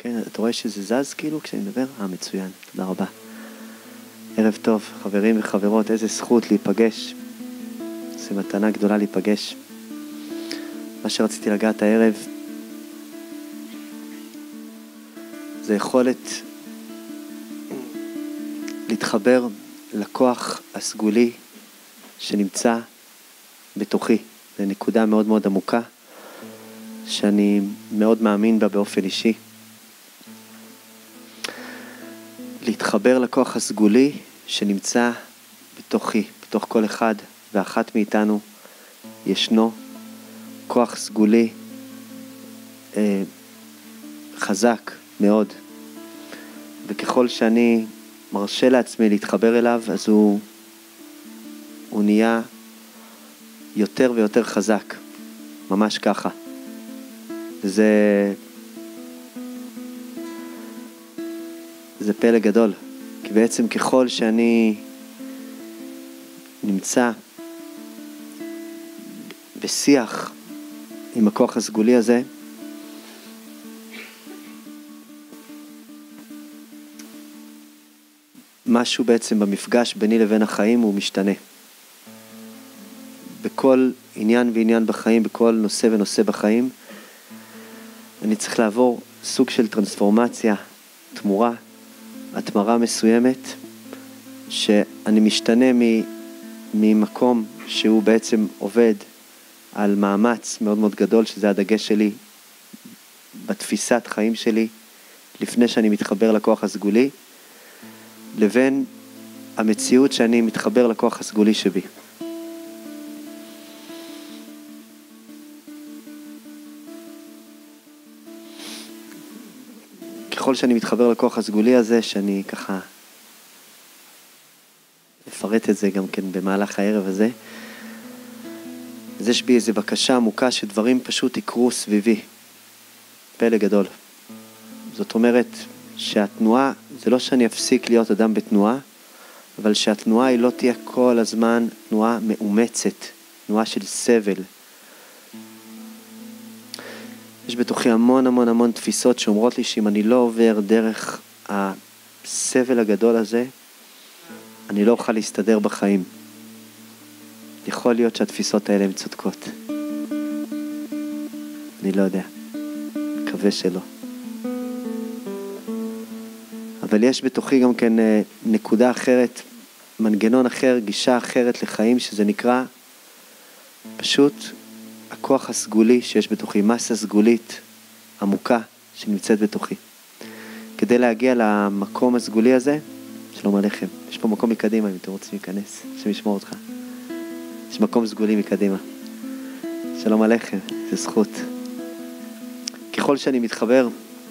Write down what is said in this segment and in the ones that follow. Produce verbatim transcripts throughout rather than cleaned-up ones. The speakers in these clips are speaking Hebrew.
כן, אתה רואה שזה זז כאילו כשאני מדבר? אה, מצוין, תודה רבה. ערב טוב, חברים וחברות, איזה זכות להיפגש. זו מתנה גדולה להיפגש. מה שרציתי לגעת הערב, זה יכולת להתחבר לכוח הסגולי שנמצא בתוכי. זו נקודה מאוד מאוד עמוקה, שאני מאוד מאמין בה באופן אישי. להתחבר לכוח הסגולי שנמצא בתוכי, בתוך כל אחד ואחת מאיתנו ישנו כוח סגולי אה, חזק מאוד, וככל שאני מרשה לעצמי להתחבר אליו, אז הוא, הוא נהיה יותר ויותר חזק, ממש ככה. זה זה פלא גדול, כי בעצם ככל שאני נמצא בשיח עם הכוח הסגולי הזה, משהו בעצם במפגש ביני לבין החיים הוא משתנה. בכל עניין ועניין בחיים, בכל נושא ונושא בחיים, אני צריך לעבור סוג של טרנספורמציה, תמורה, התמרה מסוימת, שאני משתנה ממקום שהוא בעצם עובד על מאמץ מאוד מאוד גדול, שזה הדגש שלי בתפיסת חיים שלי, לפני שאני מתחבר לכוח הסגולי, לבין המציאות שאני מתחבר לכוח הסגולי שבי. ככל שאני מתחבר לכוח הסגולי הזה, שאני ככה אפרט את זה גם כן במהלך הערב הזה, אז יש בי איזו בקשה עמוקה שדברים פשוט יקרו סביבי. פלא גדול. זאת אומרת שהתנועה, זה לא שאני אפסיק להיות אדם בתנועה, אבל שהתנועה היא לא תהיה כל הזמן תנועה מאומצת, תנועה של סבל. יש בתוכי המון המון המון תפיסות שאומרות לי שאם אני לא עובר דרך הסבל הגדול הזה, אני לא אוכל להסתדר בחיים. יכול להיות שהתפיסות האלה הן צודקות. אני לא יודע. מקווה שלא. אבל יש בתוכי גם כן נקודה אחרת, מנגנון אחר, גישה אחרת לחיים, שזה נקרא פשוט הכוח הסגולי שיש בתוכי, מסה סגולית עמוקה שנמצאת בתוכי. כדי להגיע למקום הסגולי הזה, שלום עליכם, יש פה מקום מקדימה אם אתם רוצים להיכנס, השם ישמור אותך. יש מקום סגולי מקדימה. שלום עליכם, זה זכות. ככל שאני מתחבר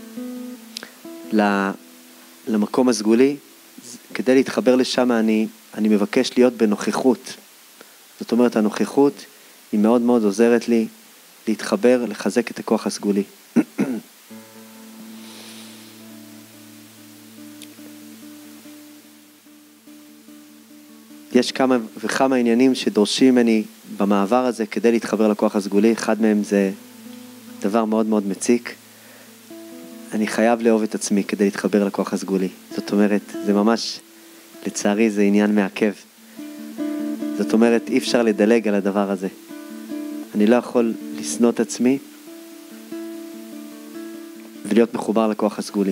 למקום הסגולי, כדי להתחבר לשם אני, אני מבקש להיות בנוכחות. זאת אומרת, הנוכחות היא מאוד מאוד עוזרת לי להתחבר, לחזק את הכוח הסגולי. יש כמה וכמה עניינים שדורשים ממני במעבר הזה כדי להתחבר לכוח הסגולי. אחד מהם זה דבר מאוד מאוד מציק. אני חייב לאהוב את עצמי כדי להתחבר לכוח הסגולי. זאת אומרת, זה ממש, לצערי זה עניין מעכב. זאת אומרת, אי אפשר לדלג על הדבר הזה. אני לא יכול לשנוא את עצמי ולהיות מחובר לכוח הסגולי.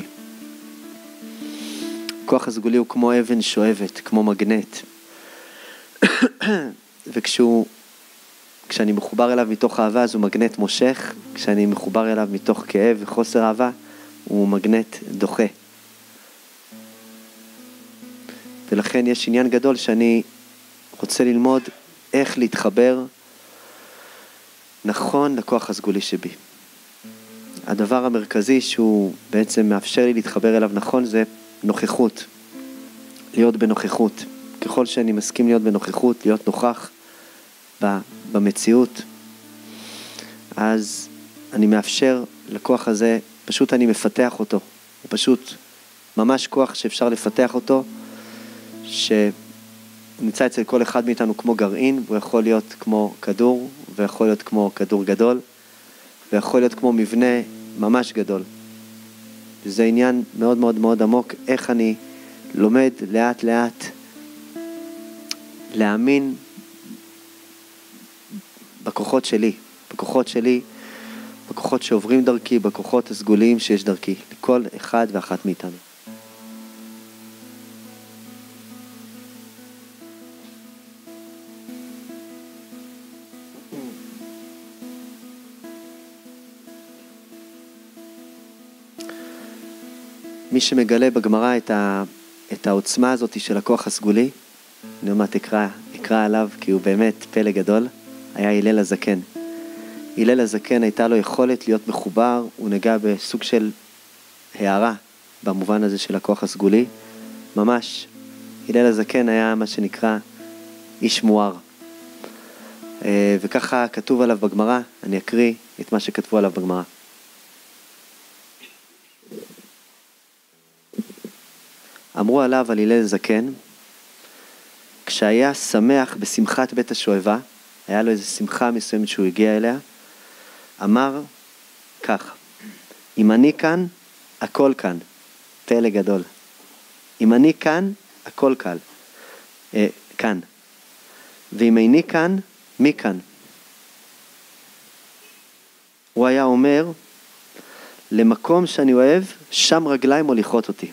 הכוח הסגולי הוא כמו אבן שואבת, כמו מגנט. וכשהוא, כשאני מחובר אליו מתוך אהבה, אז הוא מגנט מושך. כשאני מחובר אליו מתוך כאב וחוסר אהבה, הוא מגנט דוחה. ולכן יש עניין גדול שאני רוצה ללמוד איך להתחבר נכון לכוח הסגולי שבי. הדבר המרכזי שהוא בעצם מאפשר לי להתחבר אליו נכון זה נוכחות. להיות בנוכחות. ככל שאני מסכים להיות בנוכחות, להיות נוכח במציאות, אז אני מאפשר לכוח הזה, פשוט אני מפתח אותו. הוא פשוט ממש כוח שאפשר לפתח אותו, שנמצא אצל כל אחד מאיתנו כמו גרעין, והוא יכול להיות כמו כדור, ויכול להיות כמו כדור גדול, ויכול להיות כמו מבנה ממש גדול. זה עניין מאוד מאוד מאוד עמוק, איך אני לומד לאט לאט להאמין בכוחות שלי, בכוחות שלי, בכוחות שעוברים דרכי, בכוחות הסגוליים שיש דרכי, לכל אחד ואחת מאיתנו. מי שמגלה בגמרא את, ה, את העוצמה הזאת של הכוח הסגולי, אני אומר, תקרא, תקרא עליו, כי הוא באמת פלא גדול, היה הלל הזקן. הלל הזקן הייתה לו יכולת להיות מחובר, הוא נגע בסוג של הערה, במובן הזה של הכוח הסגולי. ממש, הלל הזקן היה מה שנקרא איש מואר. וככה כתוב עליו בגמרא, אני אקריא את מה שכתבו עליו בגמרא. אמרו עליו על הלל זקן, כשהיה שמח בשמחת בית השואבה, היה לו איזו שמחה מסוימת שהוא הגיע אליה, אמר כך, אם אני כאן, הכל כאן, פלא גדול. אם אני כאן, הכל קל, אה, כאן. ואם איני כאן, מי כאן? הוא היה אומר, למקום שאני אוהב, שם רגליים מוליכות אותי.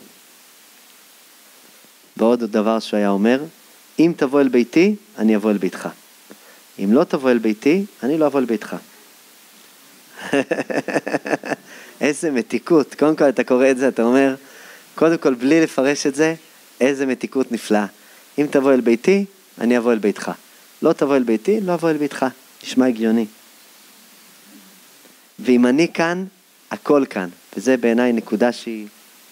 ועוד דבר שהוא היה אומר, אם תבוא אל ביתי, אני אבוא אל ביתך. אם לא תבוא אל ביתי, אני לא אבוא אל ביתך. איזה מתיקות. קודם כל אתה קורא את זה, אתה אומר, קודם כל בלי לפרש את זה, איזה מתיקות נפלאה. אם תבוא אל ביתי, אני אבוא אל ביתך. לא תבוא אל ביתי, לא אבוא אל ביתך. נשמע הגיוני. ואם אני כאן, הכל כאן. וזה בעיניי נקודה שהיא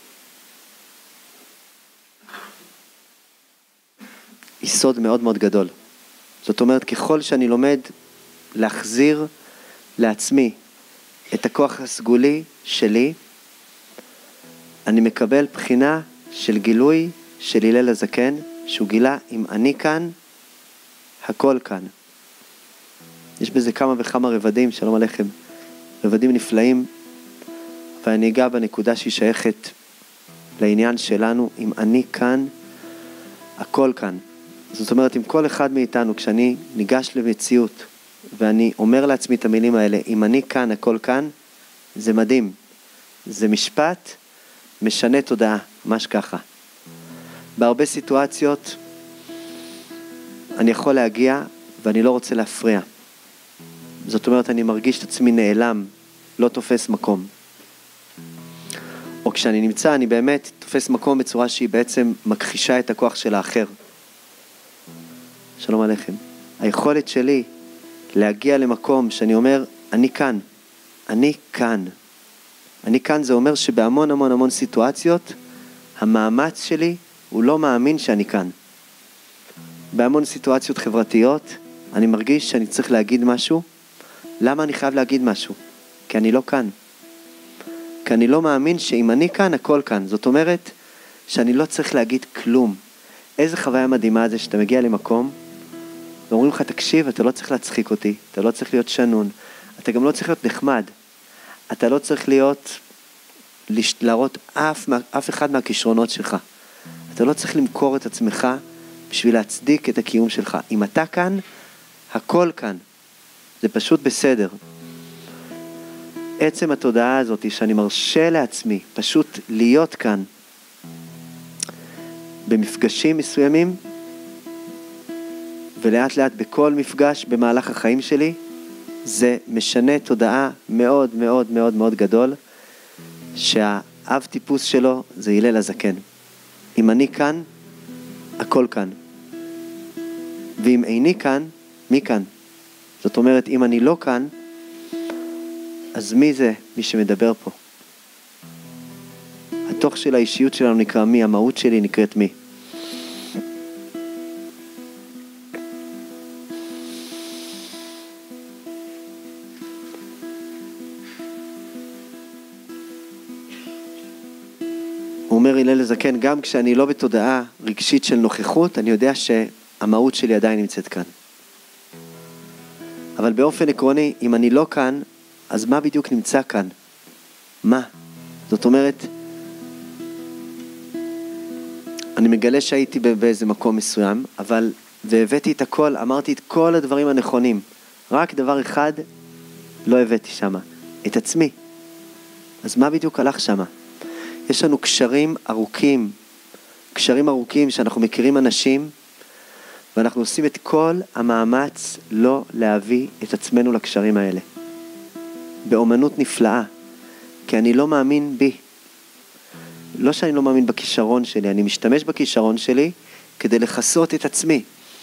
יסוד מאוד מאוד גדול. זאת אומרת, ככל שאני לומד להחזיר לעצמי את הכוח הסגולי שלי, אני מקבל בחינה של גילוי של הלל הזקן, שהוא גילה, אם אני כאן, הכל כאן. יש בזה כמה וכמה רבדים, שלום עליכם, רבדים נפלאים, ואני אגע בנקודה שהיא שייכת לעניין שלנו, אם אני כאן, הכל כאן. זאת אומרת, עם כל אחד מאיתנו, כשאני ניגש למציאות, ואני אומר לעצמי את המילים האלה, אם אני כאן, הכל כאן, זה מדהים. זה משפט משנה תודעה, ממש ככה. בהרבה סיטואציות, אני יכול להגיע, ואני לא רוצה להפריע. זאת אומרת, אני מרגיש את עצמי נעלם, לא תופס מקום. או כשאני נמצא, אני באמת תופס מקום בצורה שהיא בעצם מכחישה את הכוח של האחר. שלום עליכם. היכולת שלי להגיע למקום שאני אומר, אני כאן, אני כאן. אני כאן זה אומר שבהמון המון המון סיטואציות, המאמץ שלי הוא לא מאמין שאני כאן. בהמון סיטואציות חברתיות, אני מרגיש שאני צריך להגיד משהו. למה אני חייב להגיד משהו? כי אני לא כאן. כי אני לא מאמין שאם אני כאן, הכל כאן. זאת אומרת שאני לא צריך להגיד כלום. איזה חוויה מדהימה זה שאתה מגיע למקום, ואומרים לך, תקשיב, אתה לא צריך להצחיק אותי, אתה לא צריך להיות שנון, אתה גם לא צריך להיות נחמד, אתה לא צריך להיות, להראות אף, אף אחד מהכישרונות שלך, אתה לא צריך למכור את עצמך, בשביל להצדיק את הקיום שלך. אם אתה כאן, הכל כאן, זה פשוט בסדר. עצם התודעה הזאת, שאני מרשה לעצמי, פשוט להיות כאן, במפגשים מסוימים, ולאט לאט בכל מפגש במהלך החיים שלי, זה משנה תודעה מאוד מאוד מאוד מאוד גדול, שהאב טיפוס שלו זה הלל הזקן. אם אני כאן, הכל כאן. ואם איני כאן, מי כאן? זאת אומרת, אם אני לא כאן, אז מי זה מי שמדבר פה? התוך של האישיות שלנו נקרא מי, המהות שלי נקראת מי. הוא אומר הלל הזקן, גם כשאני לא בתודעה רגשית של נוכחות, אני יודע שהמהות שלי עדיין נמצאת כאן. אבל באופן עקרוני, אם אני לא כאן, אז מה בדיוק נמצא כאן? מה? זאת אומרת, אני מגלה שהייתי באיזה מקום מסוים, אבל, והבאתי את הכל, אמרתי את כל הדברים הנכונים. רק דבר אחד לא הבאתי שמה, את עצמי. אז מה בדיוק הלך שמה? יש לנו קשרים ארוכים, קשרים ארוכים שאנחנו מכירים אנשים, ואנחנו עושים את כל המאמץ לא להביא את עצמנו לקשרים האלה. באומנות נפלאה, כי אני לא מאמין בי. לא שאני לא מאמין בכישרון שלי, אני משתמש בכישרון שלי כדי לחסות את עצמי.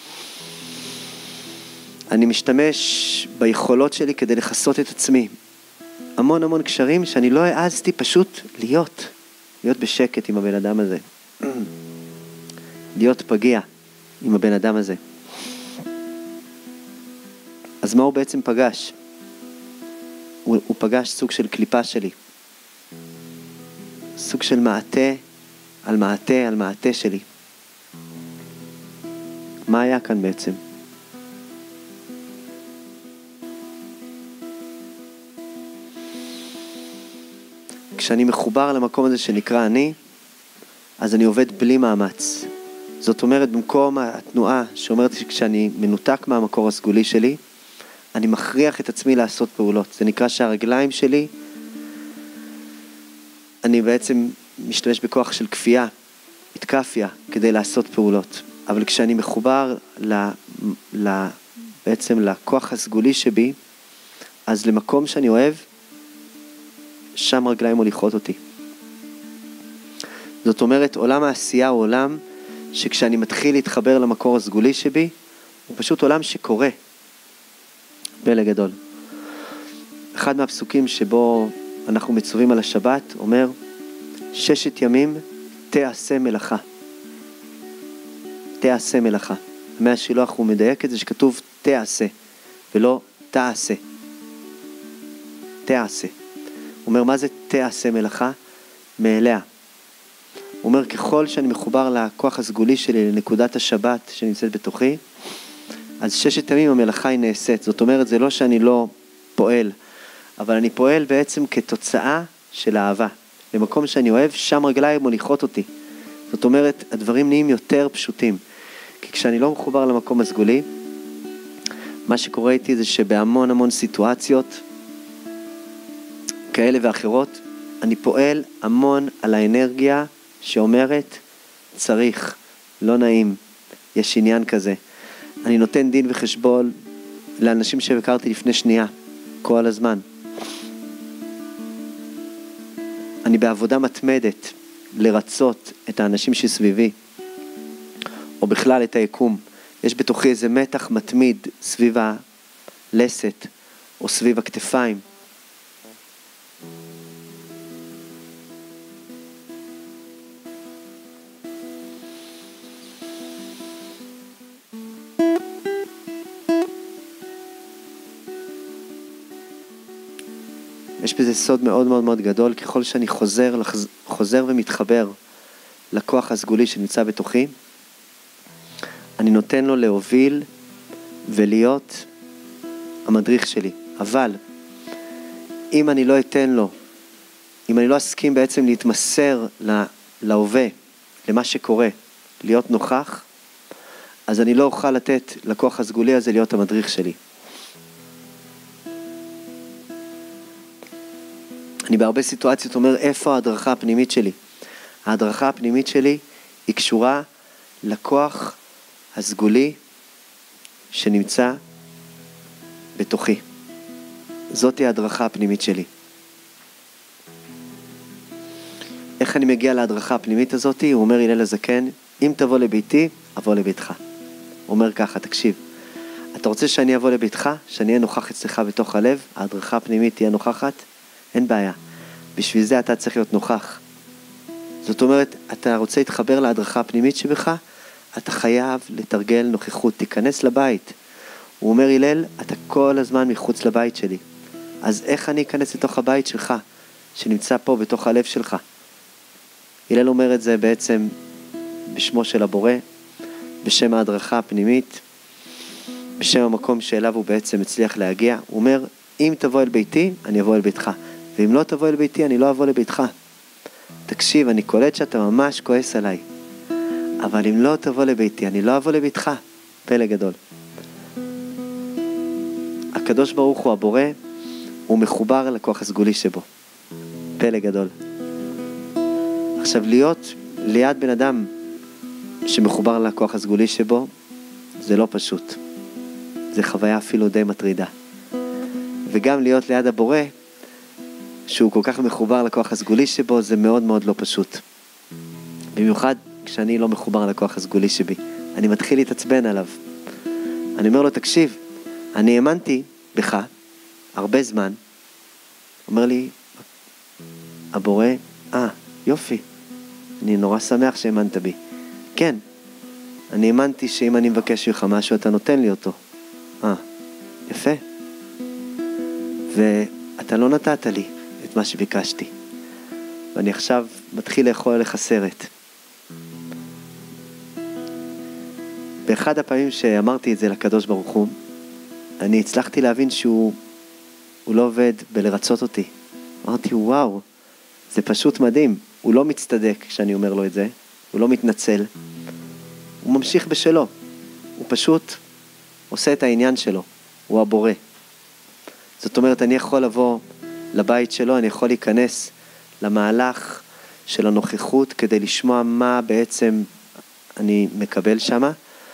אני משתמש ביכולות שלי כדי לחסות את עצמי. המון המון קשרים שאני לא העזתי פשוט להיות, להיות בשקט עם הבן אדם הזה. להיות פגיע עם הבן אדם הזה. אז מה הוא בעצם פגש? הוא, הוא פגש סוג של קליפה שלי. סוג של מעטה על מעטה על מעטה שלי. מה היה כאן בעצם? כשאני מחובר למקום הזה שנקרא אני, אז אני עובד בלי מאמץ. זאת אומרת, במקום התנועה שאומרת שכשאני מנותק מהמקור הסגולי שלי, אני מכריח את עצמי לעשות פעולות. זה נקרא שהרגליים שלי, אני בעצם משתמש בכוח של כפייה, התקפיה, כדי לעשות פעולות. אבל כשאני מחובר ל, ל, בעצם לכוח הסגולי שבי, אז למקום שאני אוהב, שם רגליים מוליכות אותי. זאת אומרת, עולם העשייה הוא עולם שכשאני מתחיל להתחבר למקור הסגולי שבי, הוא פשוט עולם שקורה. פלא גדול. אחד מהפסוקים שבו אנחנו מצווים על השבת אומר, ששת ימים תעשה מלאכה. תעשה מלאכה. מהשילוח הוא מדייק את זה שכתוב תעשה, ולא תעשה. תעשה. הוא אומר, מה זה תעשה מלאכה? מאליה. הוא אומר, ככל שאני מחובר לכוח הסגולי שלי, לנקודת השבת שנמצאת בתוכי, אז ששת ימים המלאכה היא נעשית. זאת אומרת, זה לא שאני לא פועל, אבל אני פועל בעצם כתוצאה של אהבה. למקום שאני אוהב, שם רגליים מוליכות אותי. זאת אומרת, הדברים נהיים יותר פשוטים. כי כשאני לא מחובר למקום הסגולי, מה שקורה איתי זה שבהמון המון סיטואציות, כאלה ואחרות, אני פועל המון על האנרגיה שאומרת, צריך, לא נעים, יש עניין כזה. אני נותן דין וחשבון לאנשים שהכרתי לפני שנייה, כל הזמן. אני בעבודה מתמדת לרצות את האנשים שסביבי, או בכלל את היקום. יש בתוכי איזה מתח מתמיד סביב הלסת, או סביב הכתפיים. יש בזה סוד מאוד מאוד מאוד גדול, ככל שאני חוזר, חוזר ומתחבר לכוח הסגולי שנמצא בתוכי, אני נותן לו להוביל ולהיות המדריך שלי. אבל אם אני לא אתן לו, אם אני לא אסכים בעצם להתמסר להווה, למה שקורה, להיות נוכח, אז אני לא אוכל לתת לכוח הסגולי הזה להיות המדריך שלי. אני בהרבה סיטואציות אומר, איפה ההדרכה הפנימית שלי? ההדרכה הפנימית שלי היא קשורה לכוח הסגולי שנמצא בתוכי. זאת היא ההדרכה הפנימית שלי. איך אני מגיע להדרכה הפנימית הזאת? הוא אומר הלל הזקן, אם תבוא לביתי, אבוא לביתך. הוא אומר ככה, תקשיב. אתה רוצה שאני אבוא לביתך? שאני אהיה נוכח אצלך בתוך הלב? ההדרכה הפנימית תהיה נוכחת? אין בעיה. בשביל זה אתה צריך להיות נוכח. זאת אומרת, אתה רוצה להתחבר להדרכה הפנימית שבך, אתה חייב לתרגל נוכחות. תיכנס לבית. הוא אומר, הלל, אתה כל הזמן מחוץ לבית שלי. אז איך אני אכנס לתוך הבית שלך, שנמצא פה בתוך הלב שלך? הלל אומר את זה בעצם בשמו של הבורא, בשם ההדרכה הפנימית, בשם המקום שאליו הוא בעצם הצליח להגיע. הוא אומר, אם תבוא אל ביתי, אני אבוא אל ביתך. ואם לא תבוא אל ביתי, אני לא אבוא לביתך. תקשיב, אני קולט שאתה ממש כועס עליי. אבל אם לא תבוא לביתי, אני לא אבוא לביתך. פלא גדול. הקדוש ברוך הוא הבורא, הוא מחובר לכוח הסגולי שבו. פלא גדול. עכשיו, להיות ליד בן אדם שמחובר לכוח הסגולי שבו, זה לא פשוט. זה חוויה אפילו די מטרידה. וגם להיות ליד הבורא, שהוא כל כך מחובר לכוח הסגולי שבו, זה מאוד מאוד לא פשוט. במיוחד כשאני לא מחובר לכוח הסגולי שבי. אני מתחיל להתעצבן עליו. אני אומר לו, תקשיב, אני האמנתי בך הרבה זמן. אומר לי, הבורא, אה, יופי. אני נורא שמח שהאמנת בי. כן, אני האמנתי שאם אני מבקש ממך משהו, אתה נותן לי אותו. אה, יפה. ואתה לא נתת לי את מה שביקשתי. ואני עכשיו מתחיל לאכול לך סרט. באחד הפעמים שאמרתי את זה לקדוש ברוך הוא, אני הצלחתי להבין שהוא הוא לא עובד בלרצות אותי. אמרתי, וואו, זה פשוט מדהים. הוא לא מצטדק כשאני אומר לו את זה, הוא לא מתנצל. הוא ממשיך בשלו. הוא פשוט עושה את העניין שלו. הוא הבורא. זאת אומרת, אני יכול לבוא לבית שלו, אני יכול להיכנס למהלך של הנוכחות כדי לשמוע מה בעצם אני מקבל שמה,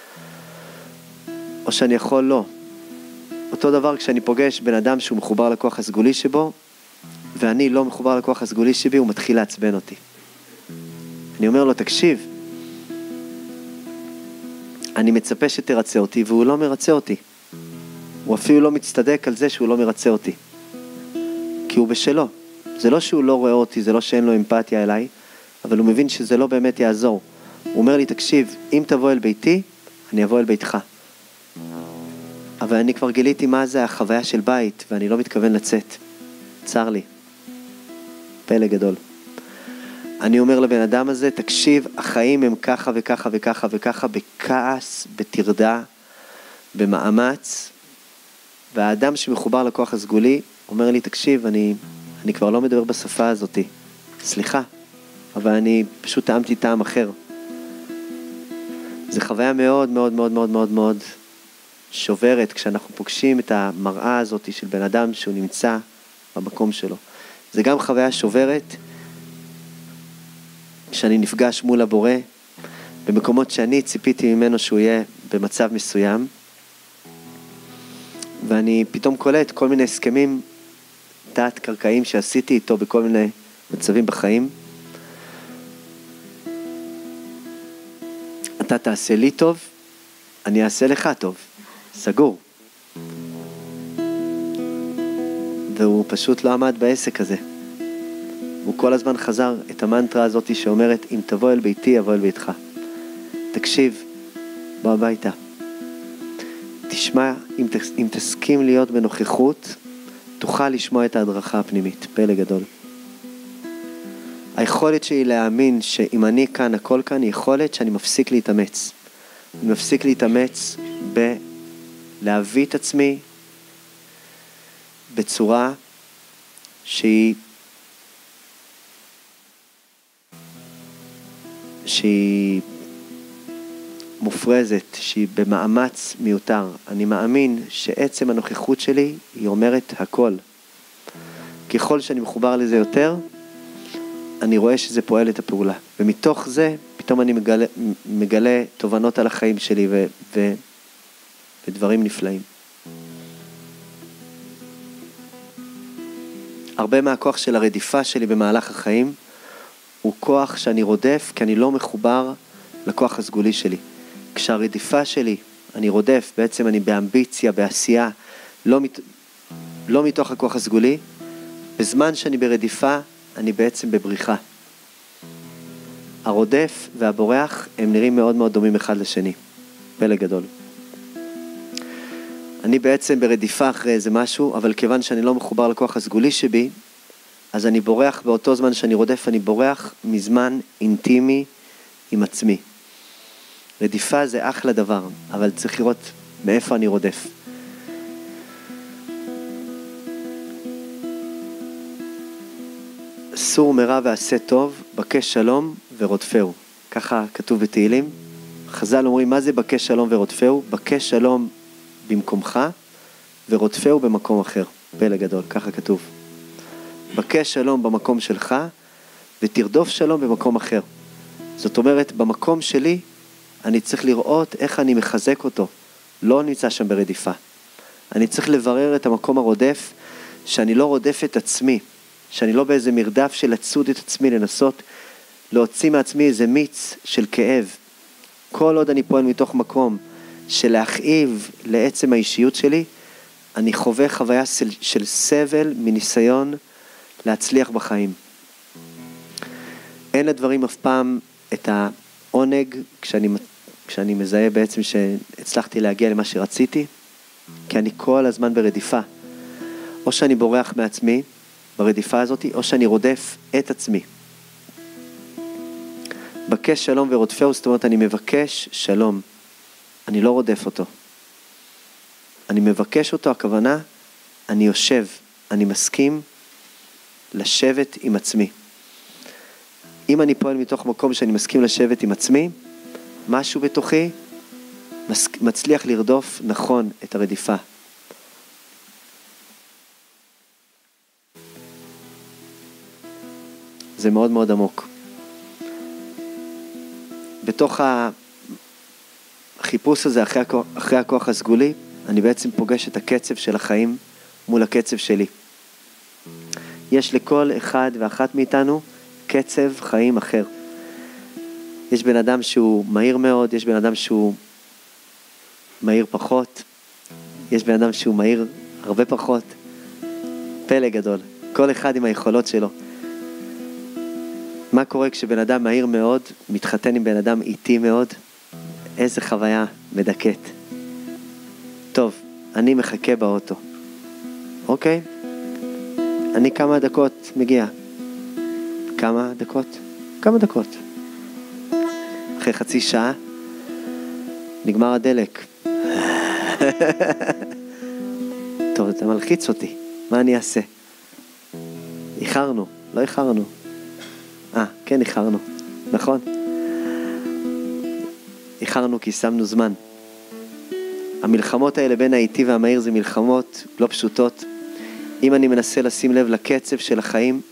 או שאני יכול לא. אותו דבר כשאני פוגש בן אדם שהוא מחובר לכוח הסגולי שבו, ואני לא מחובר לכוח הסגולי שבי, הוא מתחיל לעצבן אותי. אני אומר לו, תקשיב, אני מצפה שתרצה אותי, והוא לא מרצה אותי. הוא אפילו לא מצטדק על זה שהוא לא מרצה אותי. כי הוא בשלו. זה לא שהוא לא רואה אותי, זה לא שאין לו אמפתיה אליי, אבל הוא מבין שזה לא באמת יעזור. הוא אומר לי, תקשיב, אם תבוא אל ביתי, אני אבוא אל ביתך. אבל אני כבר גיליתי מה זה החוויה של בית, ואני לא מתכוון לצאת. צר לי. פלא גדול. אני אומר לבן אדם הזה, תקשיב, החיים הם ככה וככה וככה וככה, בכעס, בתרדה, במאמץ, והאדם שמחובר לכוח הסגולי, אומר לי, תקשיב, אני, אני כבר לא מדבר בשפה הזאת. סליחה, אבל אני פשוט טעמתי טעם אחר. זו חוויה מאוד מאוד מאוד מאוד מאוד מאוד שוברת, כשאנחנו פוגשים את המראה הזאת של בן אדם שהוא נמצא במקום שלו. זה גם חוויה שוברת, כשאני נפגש מול הבורא, במקומות שאני ציפיתי ממנו שהוא יהיה במצב מסוים, ואני פתאום קולט כל מיני הסכמים תת קרקעיים שעשיתי איתו בכל מיני מצבים בחיים. אתה תעשה לי טוב, אני אעשה לך טוב. סגור. והוא פשוט לא עמד בעסק הזה. הוא כל הזמן חזר את המנטרה הזאת שאומרת, אם תבוא אל ביתי, אבוא אל ביתך. תקשיב, בוא הביתה. תשמע, אם, אם תסכים להיות בנוכחות, תוכל לשמוע את ההדרכה הפנימית. פלא גדול. היכולת שלי להאמין שאם אני כאן, הכל כאן, היא יכולת שאני מפסיק להתאמץ. אני מפסיק להתאמץ בלהביא את עצמי בצורה שהיא שהיא מופרזת, שהיא במאמץ מיותר. אני מאמין שעצם הנוכחות שלי היא אומרת הכל. ככל שאני מחובר לזה יותר, אני רואה שזה פועל את הפעולה. ומתוך זה, פתאום אני מגלה, מגלה תובנות על החיים שלי ו, ו, ודברים נפלאים. הרבה מהכוח של הרדיפה שלי במהלך החיים, הוא כוח שאני רודף, כי אני לא מחובר לכוח הסגולי שלי. כשהרדיפה שלי, אני רודף, בעצם אני באמביציה, בעשייה, לא, מת, לא מתוך הכוח הסגולי, בזמן שאני ברדיפה, אני בעצם בבריחה. הרודף והבורח הם נראים מאוד מאוד דומים אחד לשני. פלא גדול. אני בעצם ברדיפה אחרי איזה משהו, אבל כיוון שאני לא מחובר לכוח הסגולי שבי, אז אני בורח באותו זמן שאני רודף, אני בורח מזמן אינטימי עם עצמי. רדיפה זה אחלה דבר, אבל צריך לראות מאיפה אני רודף. סור מרע ועשה טוב, בקש שלום ורודפהו. ככה כתוב בתהילים. חז"ל אומרים, מה זה בקש שלום ורודפהו? בקש שלום במקומך ורודפהו במקום אחר. פלא גדול, ככה כתוב. בקש שלום במקום שלך ותרדוף שלום במקום אחר. זאת אומרת, במקום שלי אני צריך לראות איך אני מחזק אותו. לא נמצא שם ברדיפה. אני צריך לברר את המקום הרודף, שאני לא רודף את עצמי, שאני לא באיזה מרדף של לצוד את עצמי, לנסות להוציא מעצמי איזה מיץ של כאב. כל עוד אני פועל מתוך מקום של להכאיב לעצם האישיות שלי, אני חווה חוויה של, של סבל מניסיון להצליח בחיים. אין לדברים אף פעם את העונג כשאני, כשאני מזהה בעצם שהצלחתי להגיע למה שרציתי, כי אני כל הזמן ברדיפה. או שאני בורח מעצמי ברדיפה הזאת, או שאני רודף את עצמי. בקש שלום ורודפהו, זאת אומרת, אני מבקש שלום. אני לא רודף אותו. אני מבקש אותו, הכוונה, אני יושב, אני מסכים לשבת עם עצמי. אם אני פועל מתוך מקום שאני מסכים לשבת עם עצמי, משהו בתוכי מצליח לרדוף נכון את הרדיפה. זה מאוד מאוד עמוק. בתוך החיפוש הזה אחרי הכוח, אחרי הכוח הסגולי, אני בעצם פוגש את הקצב של החיים מול הקצב שלי. יש לכל אחד ואחת מאיתנו קצב חיים אחר. יש בן אדם שהוא מהיר מאוד, יש בן אדם שהוא מהיר פחות, יש בן אדם שהוא מהיר הרבה פחות. פלא גדול. כל אחד עם היכולות שלו. מה קורה כשבן אדם מהיר מאוד מתחתן עם בן אדם איטי מאוד? איזה חוויה מדכאת. טוב, אני מחכה באוטו. אוקיי? אני כמה דקות מגיע. כמה דקות? כמה דקות. אחרי חצי שעה נגמר הדלק. טוב, אתה מלחיץ אותי. מה אני אעשה? איחרנו, לא איחרנו. אה, כן איחרנו, נכון? איחרנו כי שמנו זמן. המלחמות האלה בין האיטי והמהיר זה מלחמות לא פשוטות. אם אני מנסה לשים לב לקצב של החיים,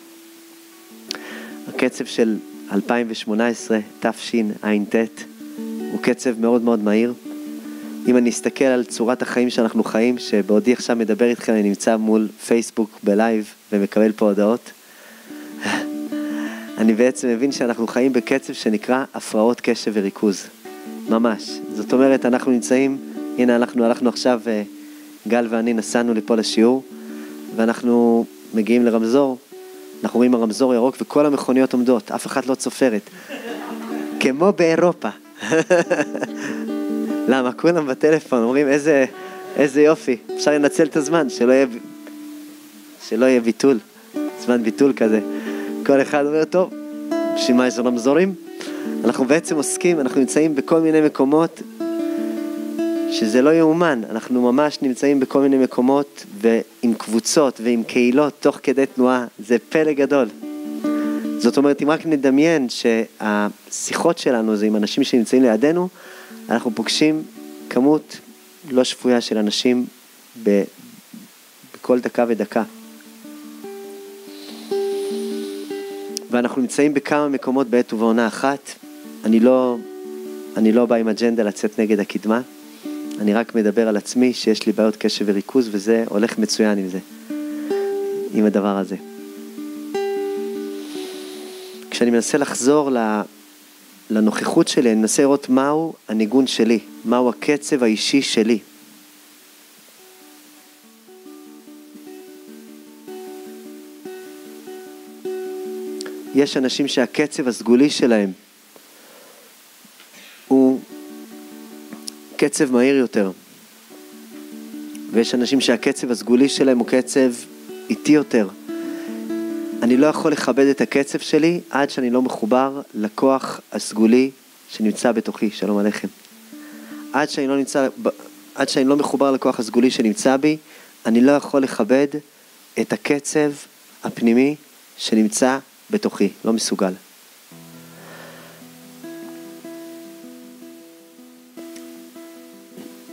הקצב של אלפיים ושמונה עשרה, תשע"ט, הוא קצב מאוד מאוד מהיר. אם אני אסתכל על צורת החיים שאנחנו חיים, שבעודי עכשיו מדבר איתכם, אני נמצא מול פייסבוק בלייב ומקבל פה הודעות, אני בעצם מבין שאנחנו חיים בקצב שנקרא הפרעות קשב וריכוז. ממש. זאת אומרת, אנחנו נמצאים, הנה אנחנו הלכנו עכשיו, גל ואני נסענו לפה לשיעור, ואנחנו מגיעים לרמזור, אנחנו רואים הרמזור ירוק וכל המכוניות עומדות, אף אחד לא צופרת. כמו באירופה. למה? כולם בטלפון אומרים איזה, איזה יופי, אפשר לנצל את הזמן, שלא יהיה, שלא יהיה ביטול, זמן ביטול כזה. כל אחד אומר, טוב, בשביל מה יש רמזורים? אנחנו בעצם עוסקים, אנחנו נמצאים בכל מיני מקומות שזה לא יאומן. אנחנו ממש נמצאים בכל מיני מקומות ועם קבוצות ועם קהילות תוך כדי תנועה. זה פלא גדול. זאת אומרת, אם רק נדמיין שהשיחות שלנו זה עם אנשים שנמצאים לידינו, אנחנו פוגשים כמות לא שפויה של אנשים ב- בכל דקה ודקה. ואנחנו נמצאים בכמה מקומות בעת ובעונה אחת. אני לא, אני לא בא עם אג'נדה לצאת נגד הקדמה. אני רק מדבר על עצמי שיש לי בעיות קשב וריכוז, וזה הולך מצוין עם זה, עם הדבר הזה. כשאני מנסה לחזור לנוכחות שלי, אני מנסה לראות מהו הניגון שלי, מהו הקצב האישי שלי. יש אנשים שהקצב הסגולי שלהם הוא קצב מהיר יותר. ויש אנשים שהקצב הסגולי שלהם הוא קצב איטי יותר. אני לא יכול לכבד את הקצב שלי עד שאני לא מחובר לכוח הסגולי שנמצא בתוכי. שלום עליכם. עד שאני לא נמצא, עד שאני לא מחובר לכוח הסגולי שנמצא בי, אני לא יכול לכבד את הקצב הפנימי שנמצא בתוכי. לא מסוגל.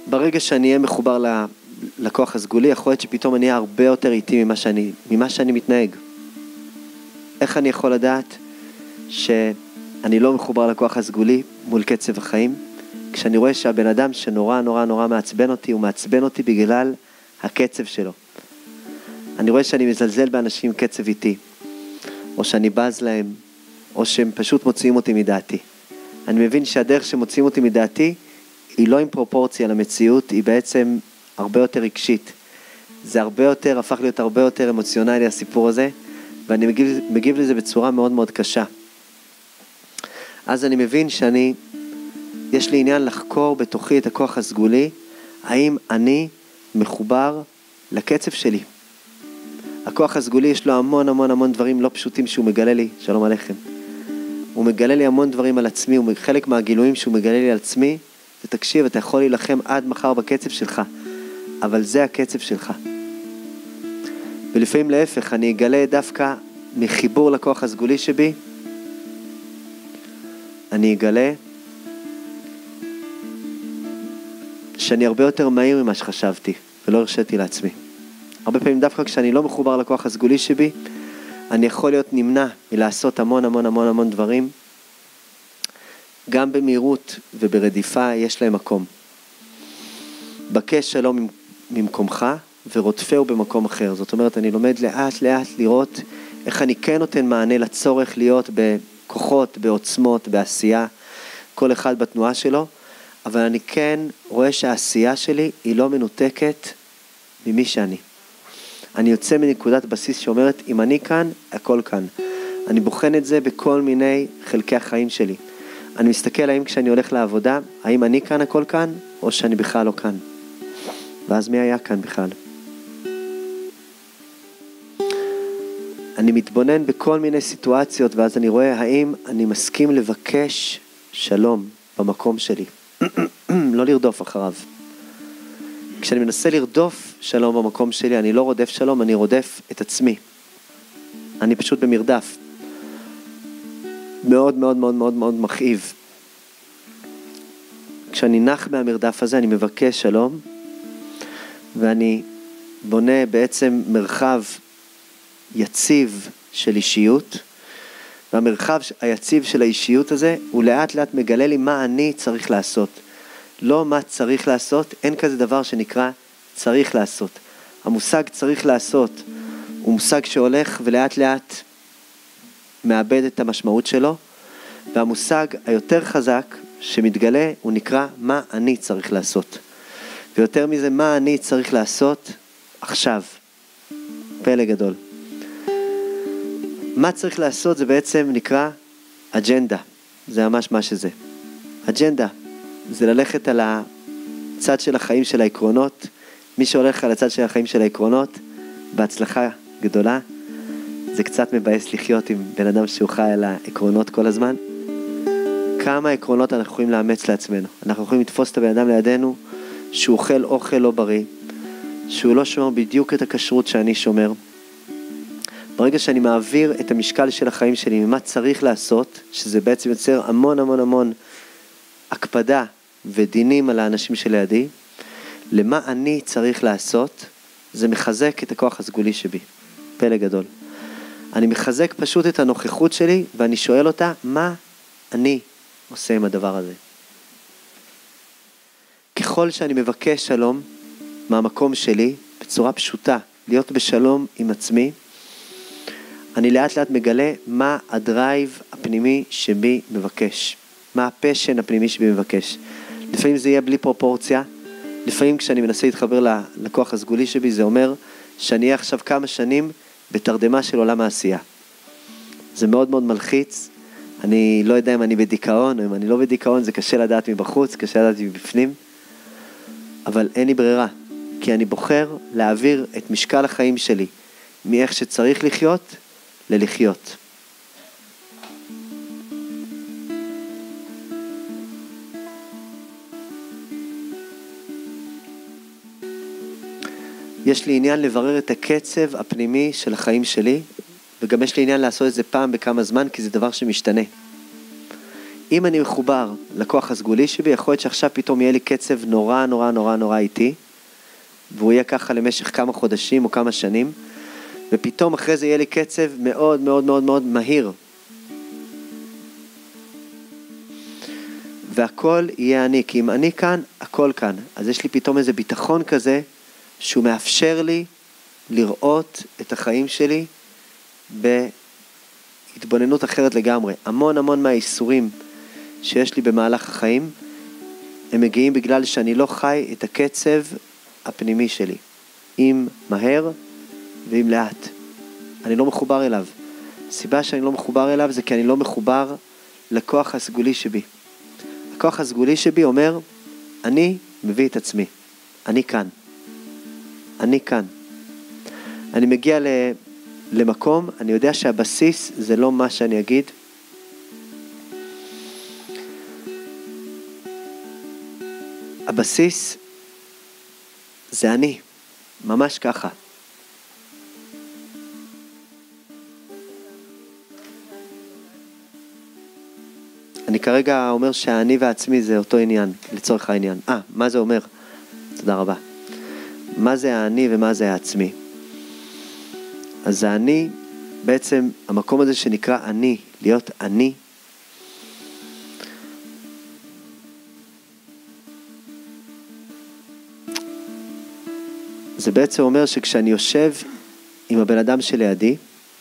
ברגע שאני אהיה מחובר לכוח הסגולי, יכול להיות שפתאום אני אהיה הרבה יותר איטי ממה שאני, ממה שאני מתנהג. איך אני יכול לדעת שאני לא מחובר לכוח הסגולי מול קצב החיים? כשאני רואה שהבן אדם שנורא נורא נורא מעצבן אותי, הוא מעצבן אותי בגלל הקצב שלו. אני רואה שאני מזלזל באנשים קצב איתי, או שאני בז להם, או שהם פשוט מוציאים אותי מדעתי. אני מבין שהדרך שמוציאים אותי מדעתי, היא לא עם פרופורציה למציאות, היא בעצם הרבה יותר רגשית. זה הרבה יותר, הפך להיות הרבה יותר אמוציונלי הסיפור הזה, ואני מגיב, מגיב לזה בצורה מאוד מאוד קשה. אז אני מבין שאני, יש לי עניין לחקור בתוכי את הכוח הסגולי, האם אני מחובר לקצב שלי. הכוח הסגולי יש לו המון המון המון דברים לא פשוטים שהוא מגלה לי, שלום עליכם. הוא מגלה לי המון דברים על עצמי, חלק מהגילויים שהוא מגלה לי על עצמי, ותקשיב, אתה יכול להילחם עד מחר בקצב שלך, אבל זה הקצב שלך. ולפעמים להפך, אני אגלה דווקא מחיבור לכוח הסגולי שבי, אני אגלה שאני הרבה יותר מהיר ממה שחשבתי, ולא הרשיתי לעצמי. הרבה פעמים דווקא כשאני לא מחובר לכוח הסגולי שבי, אני יכול להיות נמנע מלעשות המון המון המון המון דברים, גם במהירות וברדיפה יש להם מקום. בקש שלום ממקומך ורודפהו במקום אחר. זאת אומרת, אני לומד לאט לאט לראות איך אני כן נותן מענה לצורך להיות בכוחות, בעוצמות, בעשייה, כל אחד בתנועה שלו, אבל אני כן רואה שהעשייה שלי היא לא מנותקת ממי שאני. אני יוצא מנקודת בסיס שאומרת, אם אני כאן, הכל כאן. אני בוחן את זה בכל מיני חלקי החיים שלי. אני מסתכל האם כשאני הולך לעבודה, האם אני כאן הכל כאן, או שאני בכלל לא כאן. ואז מי היה כאן בכלל? אני מתבונן בכל מיני סיטואציות, ואז אני רואה האם אני מסכים לבקש שלום במקום שלי. לא לרדוף אחריו. כשאני מנסה לרדוף שלום במקום שלי, אני לא רודף שלום, אני רודף את עצמי. אני פשוט במרדף. מאוד מאוד מאוד מאוד מאוד מכאיב. כשאני נח מהמרדף הזה, אני מבקש שלום, ואני בונה בעצם מרחב יציב של אישיות, והמרחב היציב של האישיות הזה, הוא לאט לאט מגלה לי מה אני צריך לעשות. לא מה צריך לעשות, אין כזה דבר שנקרא צריך לעשות. המושג צריך לעשות הוא מושג שהולך ולאט לאט מאבד את המשמעות שלו, והמושג היותר חזק שמתגלה הוא נקרא מה אני צריך לעשות. ויותר מזה, מה אני צריך לעשות עכשיו. פלא גדול. מה צריך לעשות זה בעצם נקרא אג'נדה. זה ממש מה שזה. אג'נדה זה ללכת על הצד של החיים של העקרונות. מי שהולך על הצד של החיים של העקרונות, בהצלחה גדולה. זה קצת מבאס לחיות עם בן אדם שהוא חי על העקרונות כל הזמן. כמה עקרונות אנחנו יכולים לאמץ לעצמנו. אנחנו יכולים לתפוס את הבן אדם לידינו, שהוא אוכל אוכל לא בריא, שהוא לא שומר בדיוק את הכשרות שאני שומר. ברגע שאני מעביר את המשקל של החיים שלי, ממה צריך לעשות, שזה בעצם יוצר המון המון המון הקפדה ודינים על האנשים שלידי, למה אני צריך לעשות, זה מחזק את הכוח הסגולי שבי. פלא גדול. אני מחזק פשוט את הנוכחות שלי, ואני שואל אותה, מה אני עושה עם הדבר הזה? ככל שאני מבקש שלום מהמקום שלי, בצורה פשוטה, להיות בשלום עם עצמי, אני לאט לאט מגלה מה הדרייב הפנימי שבי מבקש. מה הפשן הפנימי שבי מבקש. לפעמים זה יהיה בלי פרופורציה. לפעמים כשאני מנסה להתחבר לכוח הסגולי שבי, זה אומר שאני אהיה עכשיו כמה שנים בתרדמה של עולם העשייה. זה מאוד מאוד מלחיץ. אני לא יודע אם אני בדיכאון, או אם אני לא בדיכאון, זה קשה לדעת מבחוץ, קשה לדעת מבפנים. אבל אין לי ברירה. כי אני בוחר להעביר את משקל החיים שלי מאיך שצריך לחיות ללחיות. יש לי עניין לברר את הקצב הפנימי של החיים שלי, וגם יש לי עניין לעשות את זה פעם בכמה זמן, כי זה דבר שמשתנה. אם אני מחובר לכוח הסגולי שבי, יכול להיות שעכשיו פתאום יהיה לי קצב נורא נורא נורא נורא איטי, והוא יהיה ככה למשך כמה חודשים או כמה שנים, ופתאום אחרי זה יהיה לי קצב מאוד מאוד מאוד מאוד מהיר. והכל יהיה אני, כי אם אני כאן, הכל כאן. אז יש לי פתאום איזה ביטחון כזה, שהוא מאפשר לי לראות את החיים שלי בהתבוננות אחרת לגמרי. המון המון מהאיסורים שיש לי במהלך החיים, הם מגיעים בגלל שאני לא חי את הקצב הפנימי שלי. אם מהר ואם לאט. אני לא מחובר אליו. הסיבה שאני לא מחובר אליו זה כי אני לא מחובר לכוח הסגולי שבי. הכוח הסגולי שבי אומר, אני מביא את עצמי. אני כאן. אני כאן. אני מגיע למקום, אני יודע שהבסיס זה לא מה שאני אגיד. הבסיס זה אני. ממש ככה. אני כרגע אומר שהאני והעצמי זה אותו עניין, לצורך העניין. אה, מה זה אומר? תודה רבה. מה זה האני ומה זה העצמי? אז האני, בעצם המקום הזה שנקרא אני, להיות אני, זה בעצם אומר שכשאני יושב עם הבן אדם שלידי,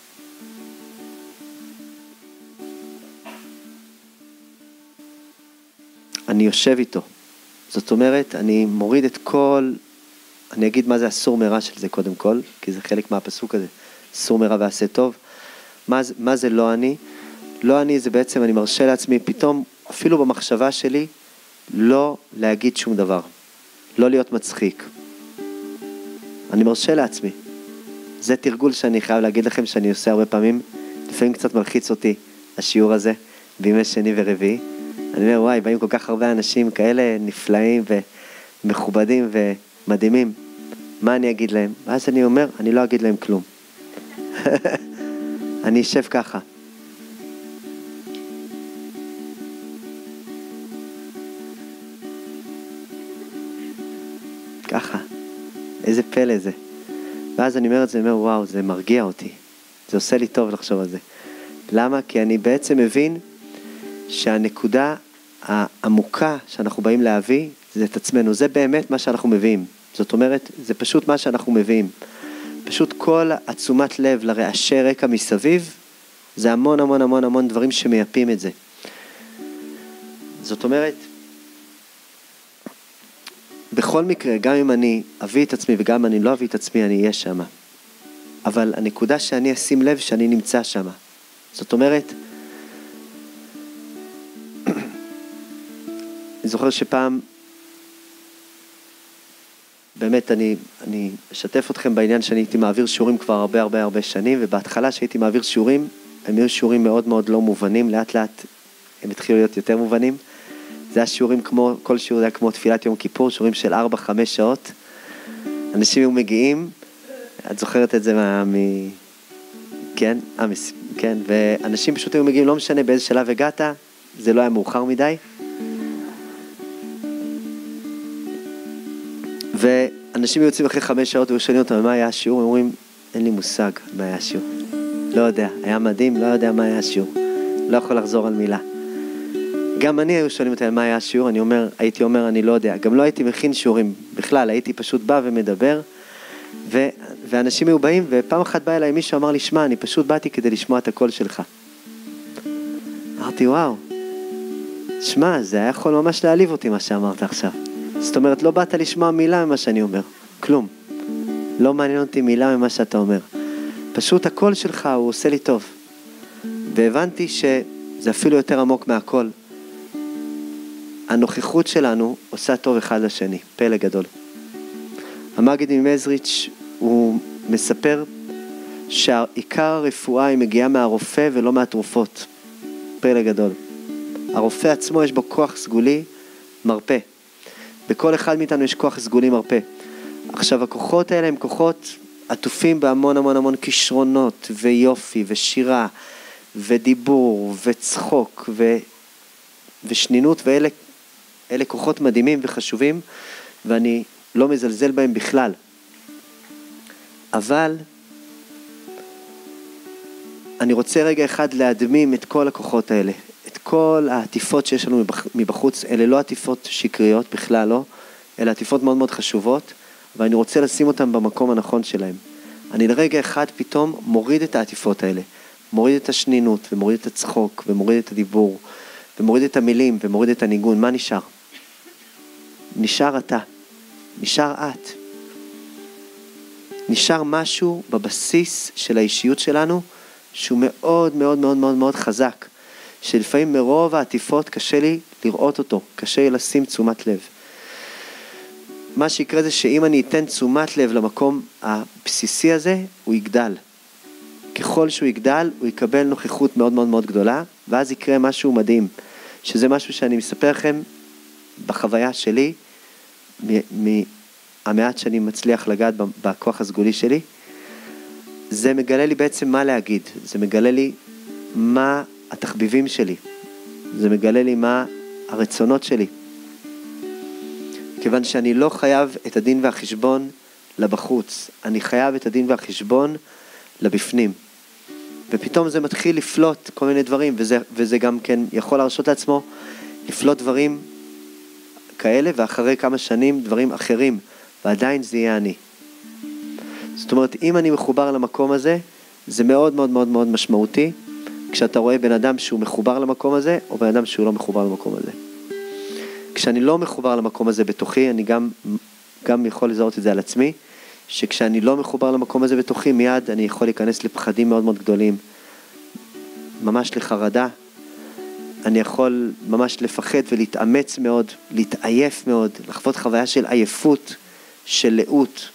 אני יושב איתו. זאת אומרת, אני מוריד את כל, אני אגיד מה זה הסור מרע של זה קודם כל, כי זה חלק מהפסוק הזה, סור מרע ועשה טוב. מה, מה זה לא אני? לא אני זה בעצם, אני מרשה לעצמי פתאום, אפילו במחשבה שלי, לא להגיד שום דבר. לא להיות מצחיק. אני מרשה לעצמי. זה תרגול שאני חייב להגיד לכם שאני עושה הרבה פעמים, לפעמים קצת מלחיץ אותי השיעור הזה, בימי שני ורביעי. אני אומר, וואי, באים כל כך הרבה אנשים כאלה נפלאים ומכובדים ומדהימים. מה אני אגיד להם? ואז אני אומר, אני לא אגיד להם כלום. אני אשב ככה. ככה. איזה פלא זה. ואז אני אומר את זה, אני אומר, וואו, זה מרגיע אותי. זה עושה לי טוב לחשוב על זה. למה? כי אני בעצם מבין שהנקודה העמוקה שאנחנו באים להביא, זה את עצמנו. זה באמת מה שאנחנו מביאים. זאת אומרת, זה פשוט מה שאנחנו מביאים. פשוט כל עצומת לב לרעשי רקע מסביב, זה המון המון המון המון דברים שמייפים את זה. זאת אומרת, בכל מקרה, גם אם אני אביא את עצמי וגם אם אני לא אביא את עצמי, אני אהיה שם. אבל הנקודה שאני אשים לב שאני נמצא שם. זאת אומרת, אני זוכר שפעם, באמת אני, אני אשתף אתכם בעניין שאני הייתי מעביר שיעורים כבר הרבה הרבה הרבה שנים, ובהתחלה שהייתי מעביר שיעורים, הם היו שיעורים מאוד מאוד לא מובנים, לאט לאט הם התחילו להיות יותר מובנים. זה היה שיעורים כמו, כל שיעור זה היה כמו תפילת יום כיפור, שיעורים של ארבע חמש שעות. אנשים היו מגיעים, את זוכרת את זה מה, מ... כן, אמס, כן, ואנשים פשוט היו מגיעים, לא משנה באיזה שלב הגעת, זה לא היה מאוחר מדי. ואנשים יוצאים אחרי חמש שעות ושואלים אותם מה היה השיעור, הם אומרים, אין לי מושג מה היה השיעור. לא יודע, היה מדהים, לא יודע מה היה השיעור. לא יכול לחזור על מילה. גם אני היו שואלים אותי על מה היה השיעור, אני אומר, הייתי אומר, אני לא יודע. גם לא הייתי מכין שיעורים בכלל, הייתי פשוט בא ומדבר, ו... ואנשים היו באים, ופעם אחת בא אליי מישהו אמר לי, שמע, אני פשוט באתי כדי לשמוע את הקול שלך. אמרתי, וואו, שמע, זה היה יכול ממש להעליב אותי מה שאמרת עכשיו. זאת אומרת, לא באת לשמוע מילה ממה שאני אומר, כלום. לא מעניין אותי מילה ממה שאתה אומר. פשוט הקול שלך, הוא עושה לי טוב. והבנתי שזה אפילו יותר עמוק מהקול. הנוכחות שלנו עושה טוב אחד לשני, פלא גדול. המגיד ממזריץ' הוא מספר שהעיקר הרפואה היא מגיעה מהרופא ולא מהתרופות. פלא גדול. הרופא עצמו יש בו כוח סגולי מרפא. בכל אחד מאיתנו יש כוח סגולי מרפא. עכשיו הכוחות האלה הם כוחות עטופים בהמון המון המון כישרונות ויופי ושירה ודיבור וצחוק ושנינות, ואלה אלה כוחות מדהימים וחשובים, ואני לא מזלזל בהם בכלל. אבל אני רוצה רגע אחד להדמים את כל הכוחות האלה, את כל העטיפות שיש לנו מבחוץ. אלה לא עטיפות שקריות, בכלל לא, אלה עטיפות מאוד מאוד חשובות, ואני רוצה לשים אותם במקום הנכון שלהם. אני לרגע אחד פתאום מוריד את העטיפות האלה, מוריד את השנינות, ומוריד את הצחוק, ומוריד את הדיבור, ומוריד את המילים, ומוריד את הניגון. מה נשאר? נשאר אתה, נשאר את. נשאר משהו בבסיס של האישיות שלנו, שהוא מאוד מאוד מאוד מאוד מאוד חזק, שלפעמים מרוב העטיפות קשה לי לראות אותו, קשה לי לשים תשומת לב. מה שיקרה זה שאם אני אתן תשומת לב למקום הבסיסי הזה, הוא יגדל. ככל שהוא יגדל, הוא יקבל נוכחות מאוד מאוד מאוד גדולה, ואז יקרה משהו מדהים, שזה משהו שאני מספר לכם בחוויה שלי, מהמעט שאני מצליח לגעת בכוח הסגולי שלי. זה מגלה לי בעצם מה להגיד, זה מגלה לי מה התחביבים שלי, זה מגלה לי מה הרצונות שלי. כיוון שאני לא חייב את הדין והחשבון לבחוץ, אני חייב את הדין והחשבון לבפנים. ופתאום זה מתחיל לפלוט כל מיני דברים, וזה, וזה גם כן יכול להרשות לעצמו לפלוט דברים כאלה, ואחרי כמה שנים דברים אחרים, ועדיין זה יהיה אני. זאת אומרת, אם אני מחובר למקום הזה, זה מאוד מאוד מאוד מאוד משמעותי, כשאתה רואה בן אדם שהוא מחובר למקום הזה, או בן אדם שהוא לא מחובר למקום הזה. כשאני לא מחובר למקום הזה בתוכי, אני גם, גם יכול לזהות את זה על עצמי, שכשאני לא מחובר למקום הזה בתוכי, מיד אני יכול להיכנס לפחדים מאוד מאוד גדולים, ממש לחרדה, אני יכול ממש לפחד ולהתאמץ מאוד, להתעייף מאוד, לחוות חוויה של עייפות, של לאות.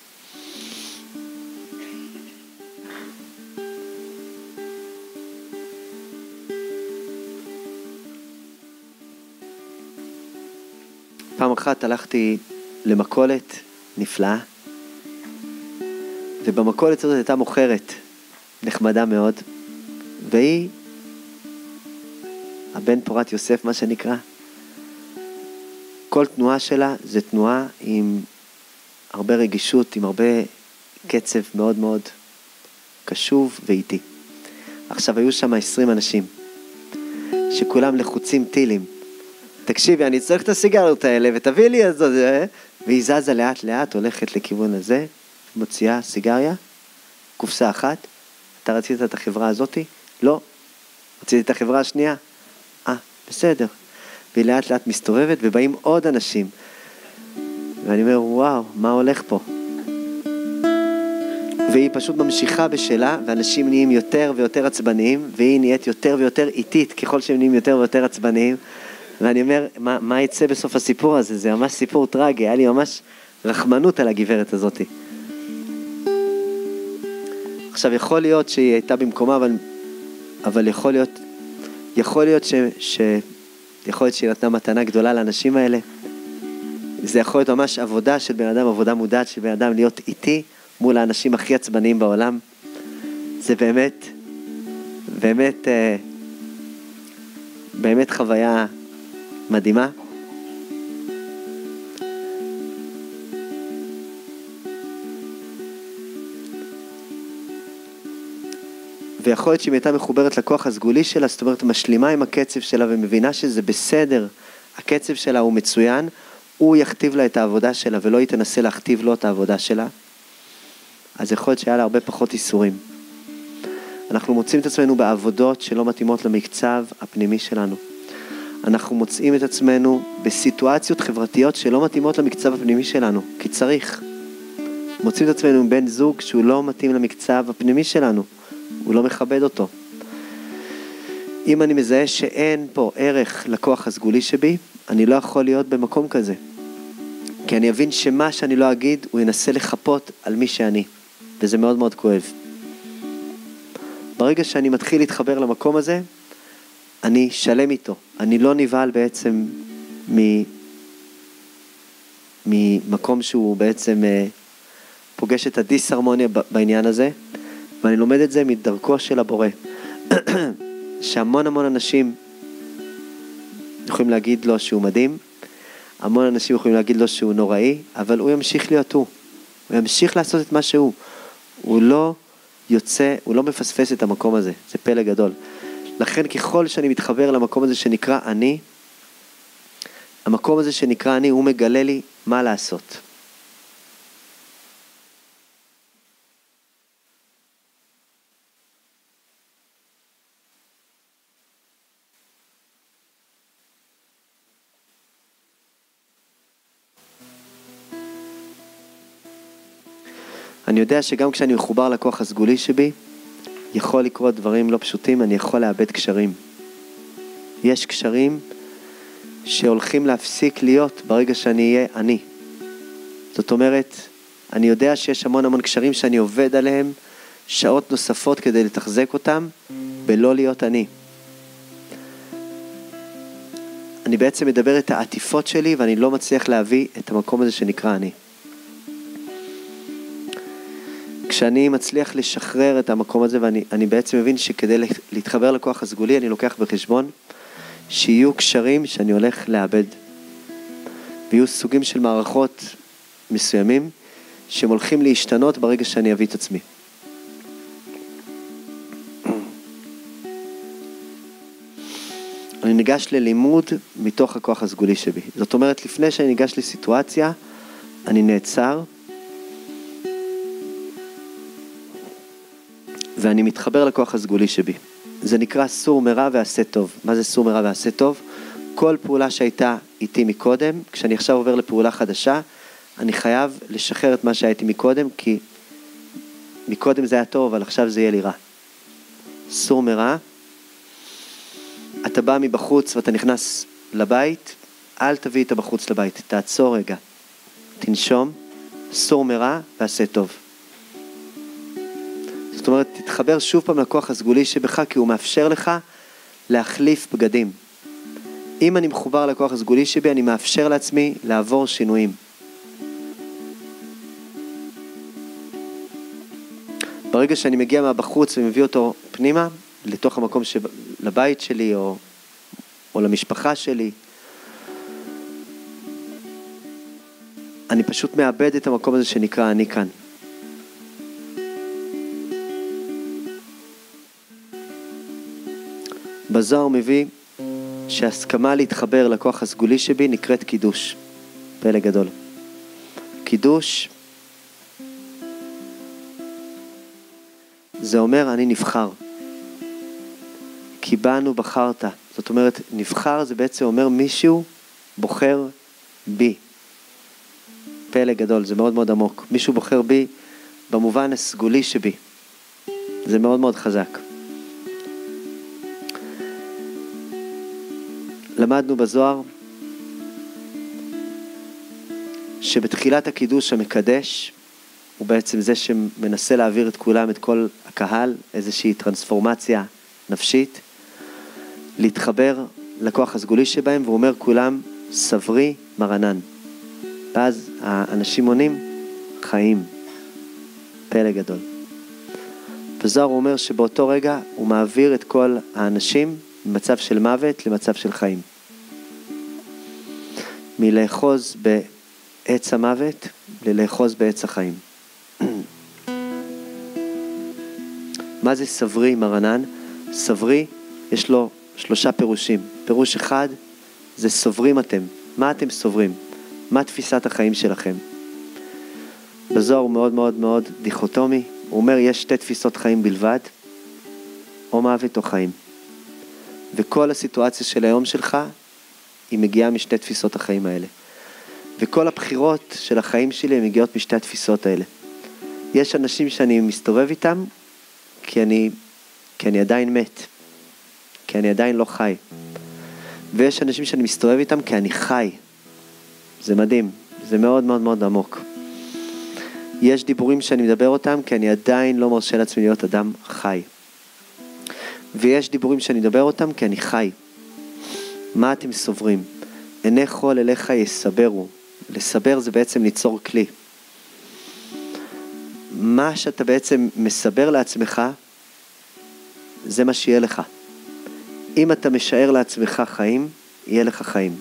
פעם אחת הלכתי למכולת נפלאה, ובמכולת הזאת הייתה מוכרת נחמדה מאוד, והיא הבן פורת יוסף, מה שנקרא. כל תנועה שלה זה תנועה עם הרבה רגישות, עם הרבה קצב מאוד מאוד קשוב ואיטי. עכשיו היו שם עשרים אנשים שכולם לחוצים טילים. תקשיבי, אני צריך את הסיגרות האלה ותביא לי את זה. והיא זזה לאט לאט, הולכת לכיוון הזה, מוציאה סיגריה, קופסה אחת. אתה רצית את החברה הזאת? לא. רציתי את החברה השנייה? אה, בסדר. והיא לאט לאט מסתובבת ובאים עוד אנשים. ואני אומר, וואו, מה הולך פה? והיא פשוט ממשיכה בשלה, ואנשים נהיים יותר ויותר עצבניים, והיא נהיית יותר ויותר איטית ככל שהם נהיים יותר ויותר עצבניים. ואני אומר, מה, מה יצא בסוף הסיפור הזה? זה ממש סיפור טרגי, היה לי ממש רחמנות על הגברת הזאת. עכשיו, יכול להיות שהיא הייתה במקומה, אבל, אבל יכול להיות, יכול להיות ש, ש, יכול להיות שהיא נתנה מתנה גדולה לאנשים האלה. זה יכול להיות ממש עבודה של בן אדם, עבודה מודעת של בן אדם, להיות איתי מול האנשים הכי עצבניים בעולם. זה באמת, באמת, באמת חוויה מדהימה. ויכול להיות שהיא הייתה מחוברת לכוח הסגולי שלה, זאת אומרת, משלימה עם הקצב שלה ומבינה שזה בסדר, הקצב שלה הוא מצוין, הוא יכתיב לה את העבודה שלה ולא היא תנסה להכתיב לו את העבודה שלה, אז יכול להיות שהיה לה הרבה פחות איסורים. אנחנו מוצאים את עצמנו בעבודות שלא מתאימות למקצב הפנימי שלנו. אנחנו מוצאים את עצמנו בסיטואציות חברתיות שלא מתאימות למקצב הפנימי שלנו, כי צריך. מוצאים את עצמנו עם בן זוג שהוא לא מתאים למקצב הפנימי שלנו, הוא לא מכבד אותו. אם אני מזהה שאין פה ערך לכוח הסגולי שבי, אני לא יכול להיות במקום כזה. כי אני אבין שמה שאני לא אגיד, הוא ינסה לחפות על מי שאני. וזה מאוד מאוד כואב. ברגע שאני מתחיל להתחבר למקום הזה, אני שלם איתו. אני לא נבהל בעצם ממקום שהוא בעצם פוגש את הדיסהרמוניה בעניין הזה, ואני לומד את זה מדרכו של הבורא. שהמון המון אנשים יכולים להגיד לו שהוא מדהים, המון אנשים יכולים להגיד לו שהוא נוראי, אבל הוא ימשיך להיות הוא. הוא ימשיך לעשות את מה שהוא. הוא לא יוצא, הוא לא מפספס את המקום הזה. זה פלא גדול. לכן ככל שאני מתחבר למקום הזה שנקרא אני, המקום הזה שנקרא אני, הוא מגלה לי מה לעשות. אני יודע שגם כשאני מחובר לכוח הסגולי שבי, יכול לקרות דברים לא פשוטים, אני יכול לאבד קשרים. יש קשרים שהולכים להפסיק להיות ברגע שאני אהיה אני. זאת אומרת, אני יודע שיש המון המון קשרים שאני עובד עליהם שעות נוספות כדי לתחזק אותם, בלא להיות אני. אני בעצם מדבר את העטיפות שלי, ואני לא מצליח להביא את המקום הזה שנקרא אני. כשאני מצליח לשחרר את המקום הזה, ואני אני בעצם מבין שכדי להתחבר לכוח הסגולי, אני לוקח בחשבון שיהיו קשרים שאני הולך לאבד. ויהיו סוגים של מערכות מסוימים, שהם הולכים להשתנות ברגע שאני אביא את עצמי. אני ניגש ללימוד מתוך הכוח הסגולי שבי. זאת אומרת, לפני שאני ניגש לסיטואציה, אני נעצר, ואני מתחבר לכוח הסגולי שבי. זה נקרא סור מרע ועשה טוב. מה זה סור מרע ועשה טוב? כל פעולה שהייתה איתי מקודם, כשאני עכשיו עובר לפעולה חדשה, אני חייב לשחרר את מה שהייתי מקודם, כי מקודם זה היה טוב, אבל עכשיו זה יהיה לי רע. סור מרע. אתה בא מבחוץ ואתה נכנס לבית, אל תביא את הבחוץ לבית. תעצור רגע. תנשום. סור מרע ועשה טוב. זאת אומרת, תתחבר שוב פעם לכוח הסגולי שבך, כי הוא מאפשר לך להחליף בגדים. אם אני מחובר לכוח הסגולי שבי, אני מאפשר לעצמי לעבור שינויים. ברגע שאני מגיע מהבחוץ ומביא אותו פנימה, לתוך המקום שב... לבית שלי או, או למשפחה שלי, אני פשוט מאבד את המקום הזה שנקרא אני כאן. בזוהר מביא שהסכמה להתחבר לכוח הסגולי שבי נקראת קידוש. פלא גדול. קידוש זה אומר אני נבחר. כי בנו בחרת. זאת אומרת, נבחר זה בעצם אומר מישהו בוחר בי. פלא גדול, זה מאוד מאוד עמוק. מישהו בוחר בי במובן הסגולי שבי. זה מאוד מאוד חזק. למדנו בזוהר שבתחילת הקידוש המקדש הוא בעצם זה שמנסה להעביר את כולם, את כל הקהל, איזושהי טרנספורמציה נפשית, להתחבר לכוח הסגולי שבהם, והוא אומר כולם סברי מרנן. ואז האנשים עונים חיים. פלא גדול. בזוהר הוא אומר שבאותו רגע הוא מעביר את כל האנשים ממצב של מוות למצב של חיים. מלאחוז בעץ המוות ללאחוז בעץ החיים. מה זה סברי מרנן? סברי יש לו שלושה פירושים. פירוש אחד זה סוברים אתם. מה אתם סוברים? מה תפיסת החיים שלכם? בזוהר הוא מאוד מאוד מאוד דיכוטומי. הוא אומר יש שתי תפיסות חיים בלבד, או מוות או חיים. וכל הסיטואציה של היום שלך היא מגיעה משתי תפיסות החיים האלה. וכל הבחירות של החיים שלי הן מגיעות משתי התפיסות האלה. יש אנשים שאני מסתובב איתם כי אני, כי אני עדיין מת. כי אני עדיין לא חי. ויש אנשים שאני מסתובב איתם כי אני חי. זה מדהים. זה מאוד מאוד מאוד עמוק. יש דיבורים שאני מדבר אותם כי אני עדיין לא מרשה לעצמי להיות אדם חי. ויש דיבורים שאני מדבר אותם כי אני חי. מה אתם סוברים? עיני חול אליך יסברו. לסבר זה בעצם ליצור כלי. מה שאתה בעצם מסבר לעצמך, זה מה שיהיה לך. אם אתה משער לעצמך חיים, יהיה לך חיים.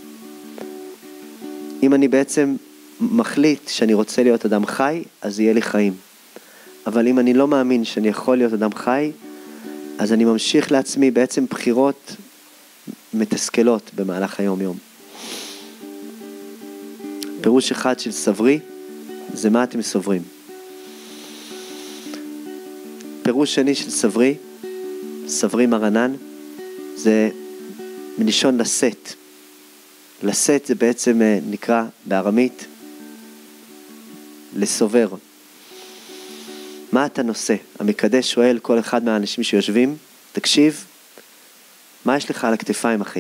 אם אני בעצם מחליט שאני רוצה להיות אדם חי, אז יהיה לי חיים. אבל אם אני לא מאמין שאני יכול להיות אדם חי, אז אני ממשיך לעצמי בעצם בחירות מתסכלות במהלך היום יום. פירוש אחד של סברי, זה מה אתם סוברים. פירוש שני של סברי, סברי מרנן, זה מלשון לשאת. לשאת זה בעצם נקרא בארמית לסובר. מה אתה נושא? המקדש שואל כל אחד מהאנשים שיושבים, תקשיב, מה יש לך על הכתפיים, אחי?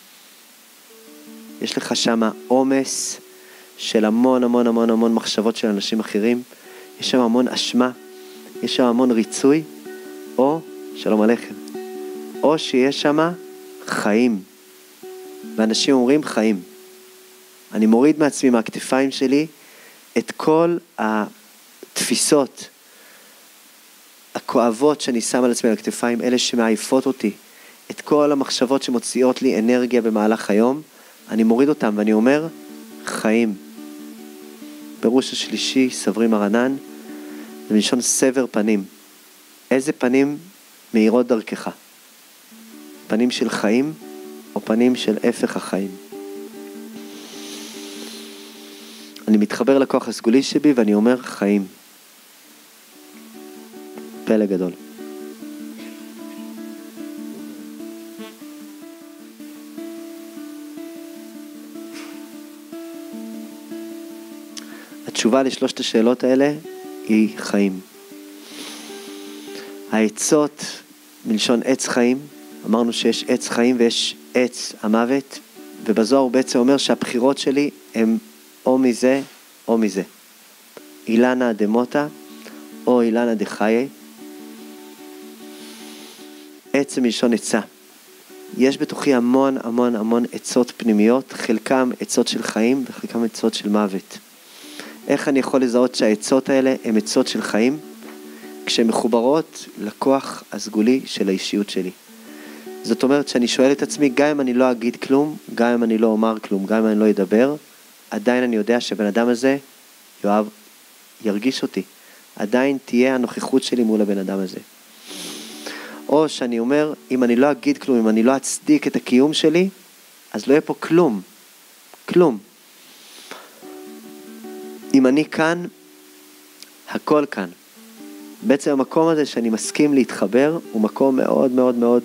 יש לך שם עומס של המון המון המון המון מחשבות של אנשים אחרים, יש שם המון אשמה, יש שם המון ריצוי, או, שלום עליכם, או שיש שם חיים. ואנשים אומרים חיים. אני מוריד מעצמי מהכתפיים שלי את כל התפיסות הכואבות שאני שם על עצמי על הכתפיים, אלה שמעיפות אותי, את כל המחשבות שמוציאות לי אנרגיה במהלך היום, אני מוריד אותם ואני אומר חיים. פירוש השלישי, סברי מרנן, זה מלשון סבר פנים. איזה פנים מאירות דרכך? פנים של חיים או פנים של הפך החיים? אני מתחבר לכוח הסגולי שבי ואני אומר חיים. פלא גדול. התשובה לשלושת השאלות האלה היא חיים. העצות מלשון עץ חיים, אמרנו שיש עץ חיים ויש עץ המוות, ובזוהר הוא בעצם אומר שהבחירות שלי הם או מזה או מזה. אילנה דמוטה או אילנה דחיי. עץ מלשון עצה. יש בתוכי המון המון המון עצות פנימיות, חלקם עצות של חיים וחלקם עצות של מוות. איך אני יכול לזהות שהעצות האלה הן עצות של חיים? כשהן מחוברות לכוח הסגולי של האישיות שלי. זאת אומרת שאני שואל את עצמי, גם אם אני לא אגיד כלום, גם אם אני לא אומר כלום, גם אם אני לא אדבר, עדיין אני יודע שבן אדם הזה, יואב, ירגיש אותי. עדיין תהיה הנוכחות שלי מול הבן אדם הזה. או שאני אומר, אם אני לא אגיד כלום, אם אני לא אצדיק את הקיום שלי, אז לא יהיה פה כלום. כלום. אם אני כאן, הכל כאן. בעצם המקום הזה שאני מסכים להתחבר, הוא מקום מאוד מאוד מאוד,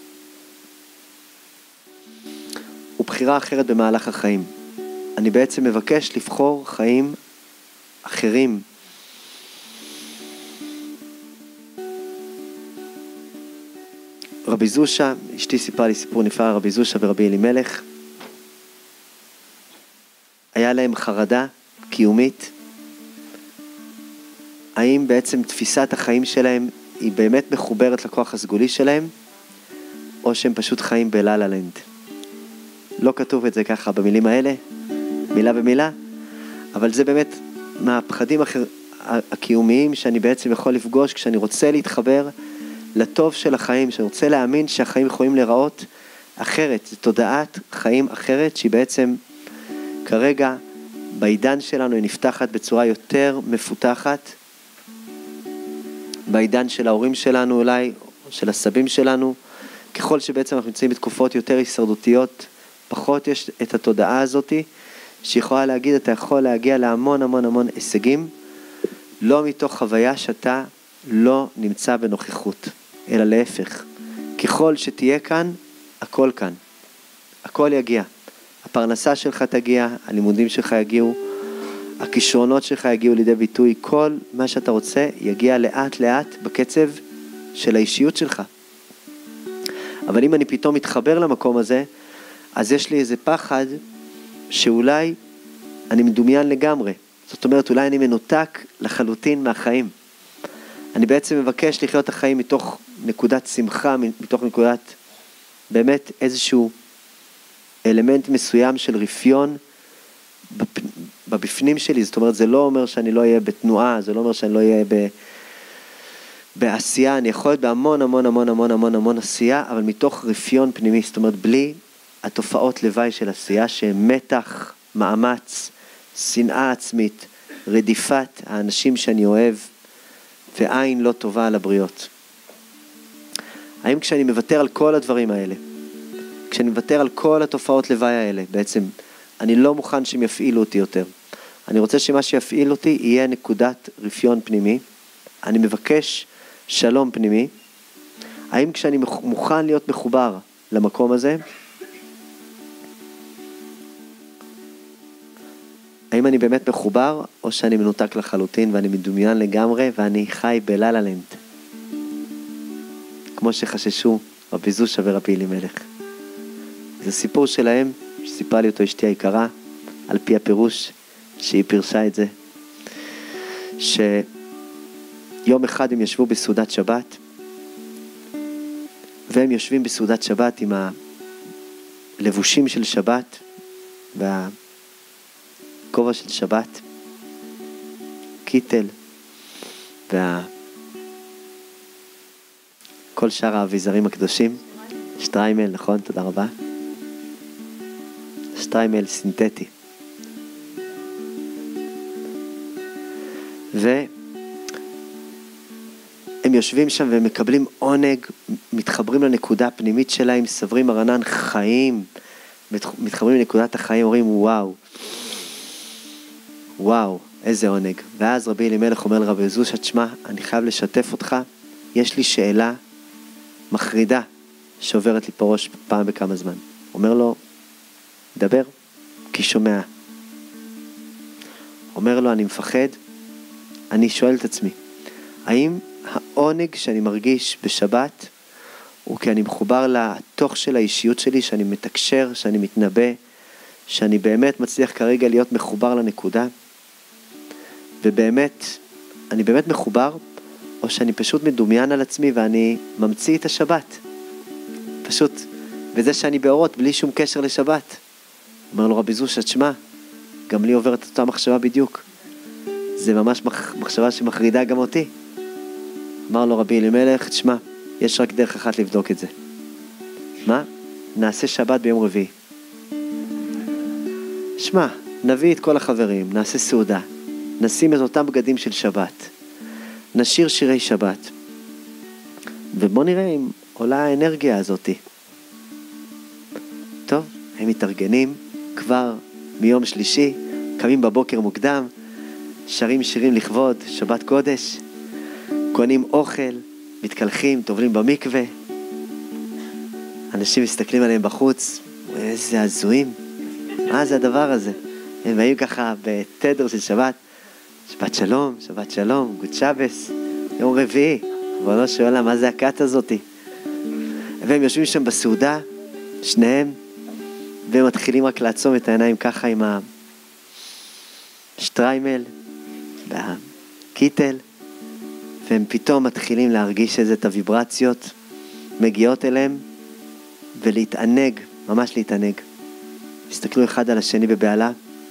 הוא בחירה אחרת במהלך החיים. אני בעצם מבקש לבחור חיים אחרים. רבי זושה, אשתי סיפרה לי סיפור נפלא, רבי זושה ורבי אלימלך, היה להם חרדה קיומית, האם בעצם תפיסת החיים שלהם היא באמת מחוברת לכוח הסגולי שלהם, או שהם פשוט חיים בלה-לה לנד. לא כתוב את זה ככה במילים האלה, מילה במילה, אבל זה באמת מהפחדים אחר, הקיומיים שאני בעצם יכול לפגוש כשאני רוצה להתחבר לטוב של החיים, שאני רוצה להאמין שהחיים יכולים להיראות אחרת. זו תודעת חיים אחרת שהיא בעצם כרגע בעידן שלנו היא נפתחת בצורה יותר מפותחת, בעידן של ההורים שלנו אולי, או של הסבים שלנו, ככל שבעצם אנחנו נמצאים בתקופות יותר הישרדותיות, פחות יש את התודעה הזאת, שיכולה להגיד, אתה יכול להגיע להמון המון המון הישגים, לא מתוך חוויה שאתה לא נמצא בנוכחות, אלא להפך. ככל שתהיה כאן, הכל כאן. הכל יגיע. הפרנסה שלך תגיע, הלימודים שלך יגיעו, הכישרונות שלך יגיעו לידי ביטוי, כל מה שאתה רוצה יגיע לאט לאט בקצב של האישיות שלך. אבל אם אני פתאום מתחבר למקום הזה, אז יש לי איזה פחד שאולי אני מדומיין לגמרי. זאת אומרת, אולי אני מנותק לחלוטין מהחיים. אני בעצם מבקש לחיות את החיים מתוך נקודת שמחה, מתוך נקודת באמת איזשהו אלמנט מסוים של רפיון בבפנים שלי. זאת אומרת, זה לא אומר שאני לא אהיה בתנועה, זה לא אומר שאני לא אהיה ב... בעשייה. אני יכול להיות בהמון המון המון המון המון המון עשייה, אבל מתוך רפיון פנימי. זאת אומרת, בלי התופעות לוואי של עשייה, שהם מתח, מאמץ, שנאה עצמית, רדיפת האנשים שאני אוהב, ועין לא טובה על הבריות. האם כשאני מוותר על כל הדברים האלה, כשאני מוותר על כל התופעות לוואי האלה, בעצם אני לא מוכן שהם יפעילו אותי יותר. אני רוצה שמה שיפעיל אותי יהיה נקודת רפיון פנימי. אני מבקש שלום פנימי. האם כשאני מוכן להיות מחובר למקום הזה, האם אני באמת מחובר, או שאני מנותק לחלוטין ואני מדומיין לגמרי ואני חי בלה-לה לנד? כמו שחששו רבי זושה ורבי אלימלך. זה סיפור שלהם, שסיפרה לי אותו אשתי היקרה, על פי הפירוש שהיא פירשה את זה, שיום אחד הם ישבו בסעודת שבת, והם יושבים בסעודת שבת עם הלבושים של שבת, והכובע של שבת, קיטל, וה... כל שאר האביזרים הקדושים, שטריימל, נכון, תודה רבה. שטריימל סינתטי. והם יושבים שם ומקבלים עונג, מתחברים לנקודה הפנימית שלהם, סברים הרנן חיים, מתחברים לנקודת החיים, אומרים וואו, וואו, איזה עונג. ואז רבי אלימלך אומר לרבי זושה, תשמע, אני חייב לשתף אותך, יש לי שאלה מחרידה שעוברת לי פה ראש פעם בכמה זמן. אומר לו, דבר, כי שומע. אומר לו, אני מפחד, אני שואל את עצמי, האם העונג שאני מרגיש בשבת, הוא כי אני מחובר לתוך של האישיות שלי, שאני מתקשר, שאני מתנבא, שאני באמת מצליח כרגע להיות מחובר לנקודה, ובאמת, אני באמת מחובר, או שאני פשוט מדומיין על עצמי ואני ממציא את השבת. פשוט, וזה שאני באורות בלי שום קשר לשבת. אומר לו רבי זושה, תשמע, גם לי עוברת אותה מחשבה בדיוק. זה ממש מחשבה שמחרידה גם אותי. אמר לו רבי אלימלך, תשמע, יש רק דרך אחת לבדוק את זה. מה? נעשה שבת ביום רביעי. שמע, נביא את כל החברים, נעשה סעודה, נשים את אותם בגדים של שבת, נשיר שירי שבת, ובוא נראה אם עולה האנרגיה הזאת. טוב, הם מתארגנים כבר מיום שלישי, קמים בבוקר מוקדם, שרים שירים לכבוד שבת קודש, קונים אוכל, מתקלחים, טובלים במקווה. אנשים מסתכלים עליהם בחוץ, איזה הזויים, מה זה הדבר הזה? הם באים ככה בתדר של שבת, שבת שלום, שבת שלום, גוד שבס, יום רביעי, אבל לא שואלה מה זה הקט הזאת. והם יושבים שם בסעודה, שניהם, והם מתחילים רק לעצום את העיניים ככה עם השטריימל והקיטל, והם פתאום מתחילים להרגיש איזה את הוויברציות מגיעות אליהם, ולהתענג, ממש להתענג. הסתכלו אחד על השני בבעלה.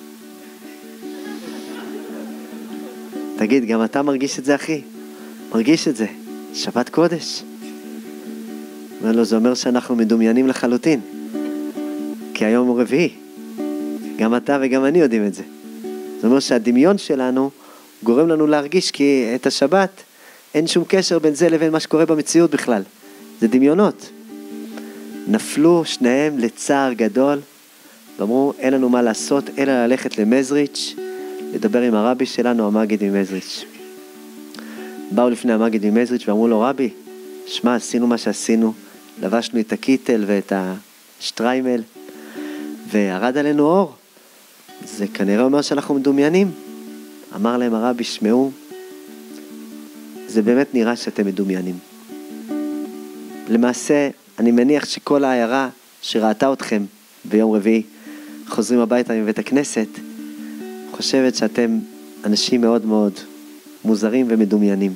תגיד, גם אתה מרגיש את זה, אחי? מרגיש את זה. שבת קודש. אומר לו, זה אומר שאנחנו מדומיינים לחלוטין. כי היום הוא רביעי. גם אתה וגם אני יודעים את זה. זה אומר שהדמיון שלנו גורם לנו להרגיש כי את השבת אין שום קשר בין זה לבין מה שקורה במציאות בכלל. זה דמיונות. נפלו שניהם לצער גדול, ואמרו, אין לנו מה לעשות, אלא ללכת למזריץ', לדבר עם הרבי שלנו, המגיד ממזריץ'. באו לפני המגיד ממזריץ' ואמרו לו, רבי, שמע, עשינו מה שעשינו, לבשנו את הקיטל ואת השטריימל, וירד עלינו אור. זה כנראה אומר שאנחנו מדומיינים. אמר להם הרבי, שמעו, זה באמת נראה שאתם מדומיינים. למעשה, אני מניח שכל העיירה שראתה אתכם ביום רביעי, חוזרים הביתה מבית הכנסת, חושבת שאתם אנשים מאוד מאוד מוזרים ומדומיינים.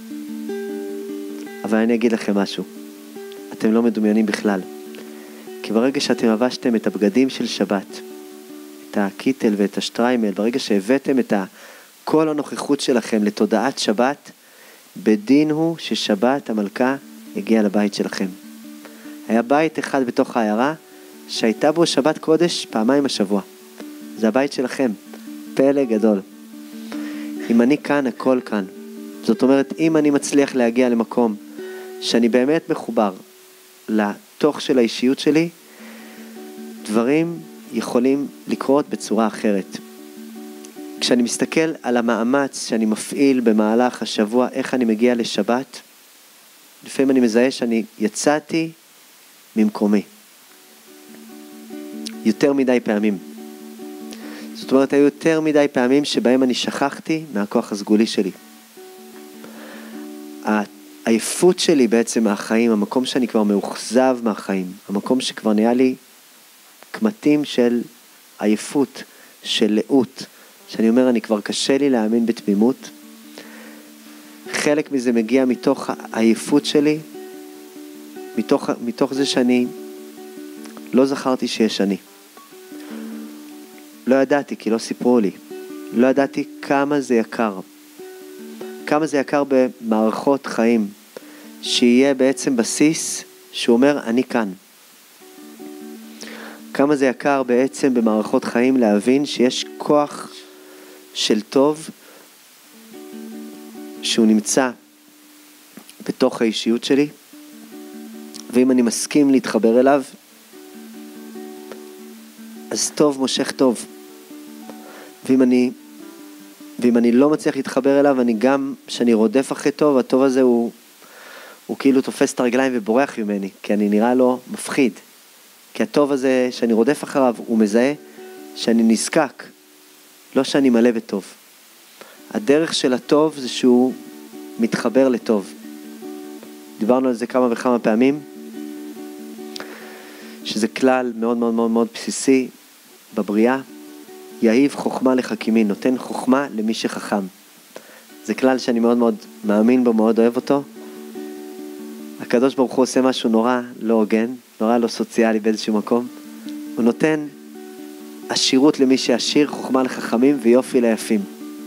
אבל אני אגיד לכם משהו. אתם לא מדומיינים בכלל. כי ברגע שאתם לבשתם את הבגדים של שבת, את הקיטל ואת השטריימל, ברגע שהבאתם את כל הנוכחות שלכם לתודעת שבת, בדין הוא ששבת המלכה הגיעה לבית שלכם. היה בית אחד בתוך העיירה שהייתה בו שבת קודש פעמיים השבוע. זה הבית שלכם, פלא גדול. אם אני כאן, הכל כאן. זאת אומרת, אם אני מצליח להגיע למקום שאני באמת מחובר לתוך של האישיות שלי, דברים יכולים לקרות בצורה אחרת. כשאני מסתכל על המאמץ שאני מפעיל במהלך השבוע, איך אני מגיע לשבת, לפעמים אני מזהה שאני יצאתי ממקומי. יותר מדי פעמים. זאת אומרת, היו יותר מדי פעמים שבהם אני שכחתי מהכוח הסגולי שלי. העייפות שלי בעצם מהחיים, המקום שאני כבר מאוכזב מהחיים, המקום שכבר נהיה לי קמטים של עייפות, של לאות, שאני אומר, אני כבר קשה לי להאמין בתמימות. חלק מזה מגיע מתוך העייפות שלי, מתוך, מתוך זה שאני לא זכרתי שיש אני. לא ידעתי, כי לא סיפרו לי. לא ידעתי כמה זה יקר. כמה זה יקר במערכות חיים, שיהיה בעצם בסיס שהוא אומר, אני כאן. כמה זה יקר בעצם במערכות חיים להבין שיש כוח של טוב, שהוא נמצא בתוך האישיות שלי, ואם אני מסכים להתחבר אליו, אז טוב מושך טוב. ואם אני, ואם אני לא מצליח להתחבר אליו, אני גם, שאני רודף אחרי טוב, הטוב הזה הוא, הוא כאילו תופס את הרגליים ובורח ממני, כי אני נראה לו מפחיד. כי הטוב הזה שאני רודף אחריו, הוא מזהה שאני נזקק, לא שאני מלא בטוב. הדרך של הטוב זה שהוא מתחבר לטוב. דיברנו על זה כמה וכמה פעמים, שזה כלל מאוד מאוד מאוד מאוד בסיסי בבריאה. יאיב חוכמה לחכימין, נותן חוכמה למי שחכם. זה כלל שאני מאוד מאוד מאמין בו, מאוד אוהב אותו. הקדוש ברוך הוא עושה משהו נורא לא הוגן, נורא לא סוציאלי באיזשהו מקום. הוא נותן עשירות למי שעשיר, חוכמה לחכמים ויופי ליפים.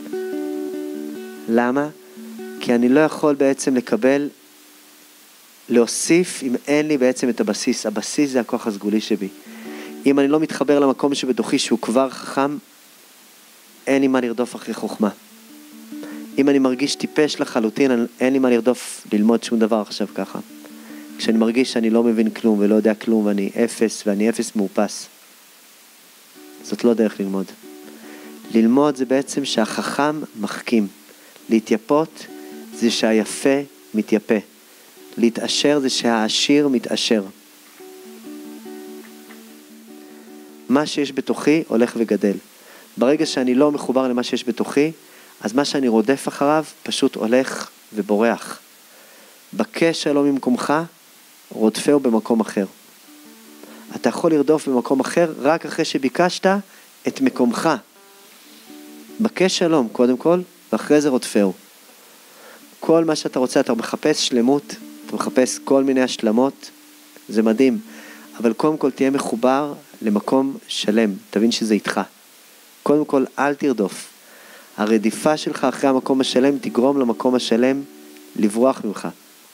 למה? כי אני לא יכול בעצם לקבל, להוסיף אם אין לי בעצם את הבסיס. הבסיס זה הכוח הסגולי שבי. אם אני לא מתחבר למקום שבתוכי שהוא כבר חכם, אין לי מה לרדוף אחרי חוכמה. אם אני מרגיש טיפש לחלוטין, אין לי מה לרדוף ללמוד שום דבר עכשיו ככה. כשאני מרגיש שאני לא מבין כלום ולא יודע כלום ואני אפס ואני אפס מאופס, זאת לא דרך ללמוד. ללמוד זה בעצם שהחכם מחכים. להתייפות זה שהיפה מתייפה. להתעשר זה שהעשיר מתעשר. מה שיש בתוכי הולך וגדל. ברגע שאני לא מחובר למה שיש בתוכי, אז מה שאני רודף אחריו פשוט הולך ובורח. בקש שלום ממקומך, רודפהו במקום אחר. אתה יכול לרדוף במקום אחר רק אחרי שביקשת את מקומך. בקש שלום קודם כל, ואחרי זה רודפהו. כל מה שאתה רוצה, אתה מחפש שלמות, אתה מחפש כל מיני השלמות, זה מדהים. אבל קודם כל תהיה מחובר למקום שלם, תבין שזה איתך. קודם כל אל תרדוף. הרדיפה שלך אחרי המקום השלם תגרום למקום השלם לברוח ממך.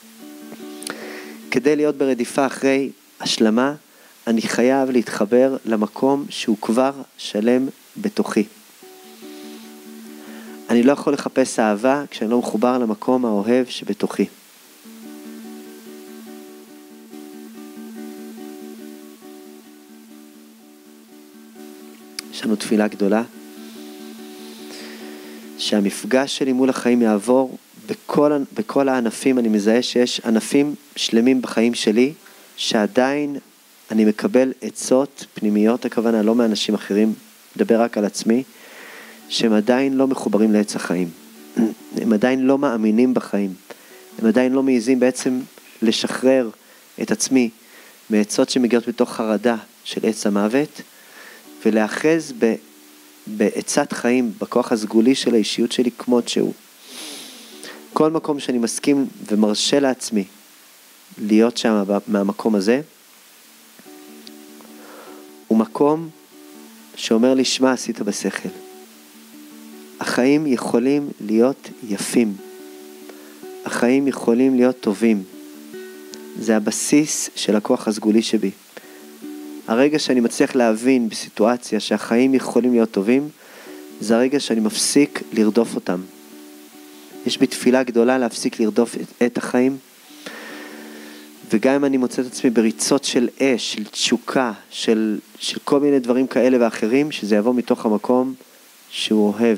כדי להיות ברדיפה אחרי השלמה, אני חייב להתחבר למקום שהוא כבר שלם בתוכי. אני לא יכול לחפש אהבה כשאני לא מחובר למקום האוהב שבתוכי. יש לנו תפילה גדולה, שהמפגש שלי מול החיים יעבור בכל, בכל הענפים. אני מזהה שיש ענפים שלמים בחיים שלי, שעדיין אני מקבל עצות פנימיות, הכוונה לא מאנשים אחרים, מדבר רק על עצמי, שהם עדיין לא מחוברים לעץ החיים. הם עדיין לא מאמינים בחיים. הם עדיין לא מעיזים בעצם לשחרר את עצמי מעצות שמגיעות בתוך חרדה של עץ המוות, ולאחז ב, בעצת חיים, בכוח הסגולי של האישיות שלי כמות שהוא. כל מקום שאני מסכים ומרשה לעצמי להיות שם מהמקום הזה, הוא מקום שאומר לי, שמה עשית בשכל. החיים יכולים להיות יפים. החיים יכולים להיות טובים. זה הבסיס של הכוח הסגולי שבי. הרגע שאני מצליח להבין בסיטואציה שהחיים יכולים להיות טובים, זה הרגע שאני מפסיק לרדוף אותם. יש בי תפילה גדולה להפסיק לרדוף את, את החיים, וגם אם אני מוצא את עצמי בריצות של אש, של תשוקה, של, של כל מיני דברים כאלה ואחרים, שזה יבוא מתוך המקום שהוא אוהב.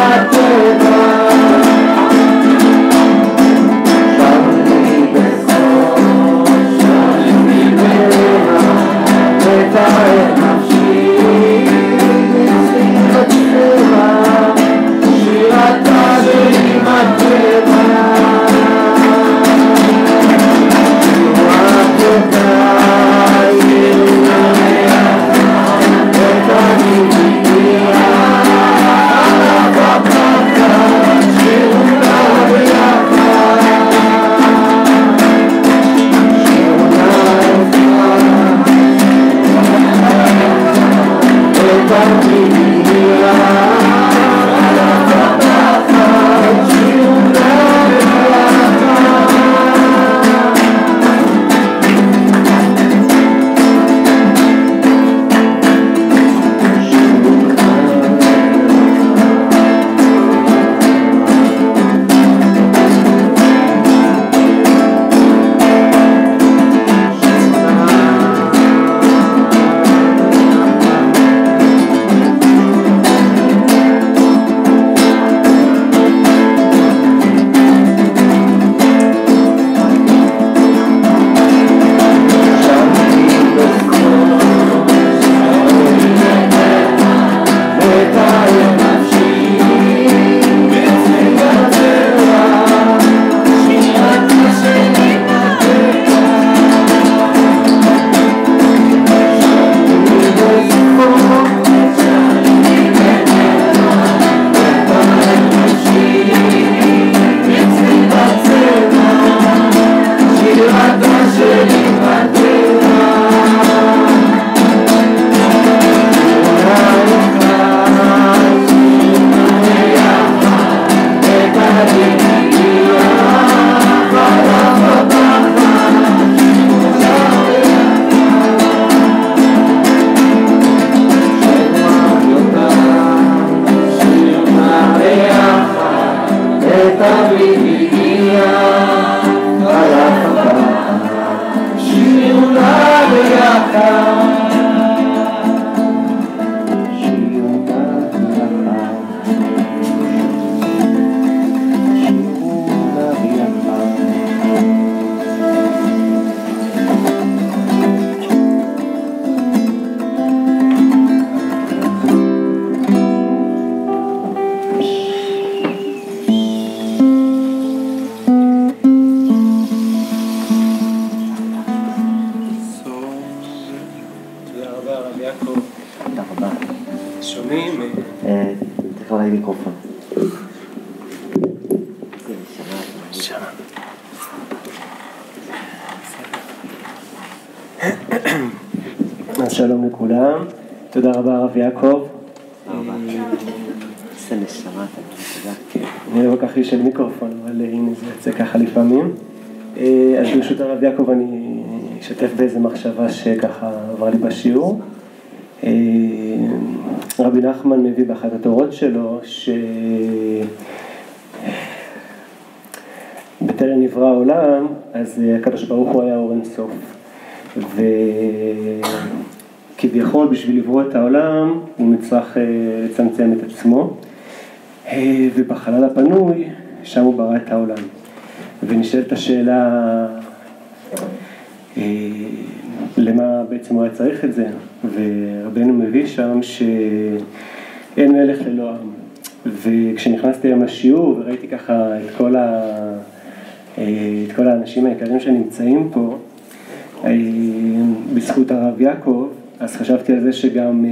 שלום לכולם, תודה רבה הרב יעקב. איזה נשמה, תודה. אני לא כל כך איש של מיקרופון, אבל הנה זה יוצא ככה לפעמים. אז ברשות הרב יעקב אני אשתף באיזה מחשבה שככה עבר לי בשיעור. רבי נחמן מביא באחת התורות שלו שבטרם נברא העולם, אז הקדוש ברוך הוא היה אור אין סוף. וכביכול בשביל לברוא את העולם הוא מצרך לצמצם את עצמו, ובחלל הפנוי שם הוא ברא את העולם. ונשאלת השאלה למה בעצם הוא היה צריך את זה, ורבנו מביא שם שאין מלך ללא עם. וכשנכנסתי היום לשיעור וראיתי ככה את כל, ה... את כל האנשים היקרים שנמצאים פה בזכות הרב יעקב, אז חשבתי על זה שגם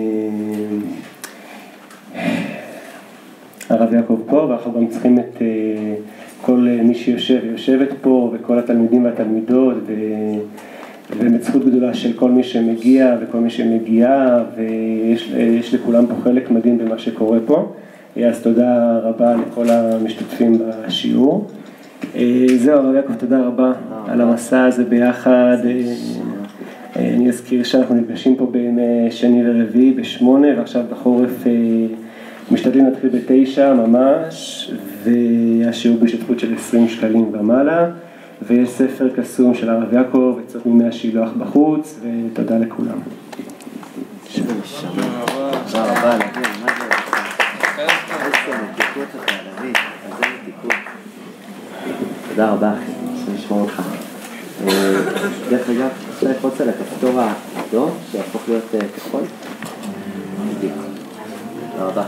הרב יעקב פה, ואנחנו גם צריכים את כל מי שיושב ויושבת פה, וכל התלמידים והתלמידות, ובאמת זכות גדולה של כל מי שמגיע וכל מי שמגיעה, ויש לכולם פה חלק מדהים במה שקורה פה. אז תודה רבה לכל המשתתפים בשיעור. זהו, הרב יעקב, תודה רבה על המסע הזה ביחד. אני אזכיר שאנחנו נפגשים פה בימי שני ורביעי בשמונה, ועכשיו בחורף משתדלים להתחיל בתשע ממש, והשיעור בהשתתפות של עשרים שקלים ומעלה, ויש ספר קסום של הרב יעקב, עצות מימי השילוח בחוץ, ותודה לכולם. תודה רבה. תודה רבה. מתיקות שלך, דוד, איזה מתיקות. תודה רבה, אני אשמור אותך. דרך אגב, אתה ללחוץ על הכפתור האדום, שיהפוך להיות כחול. תודה רבה.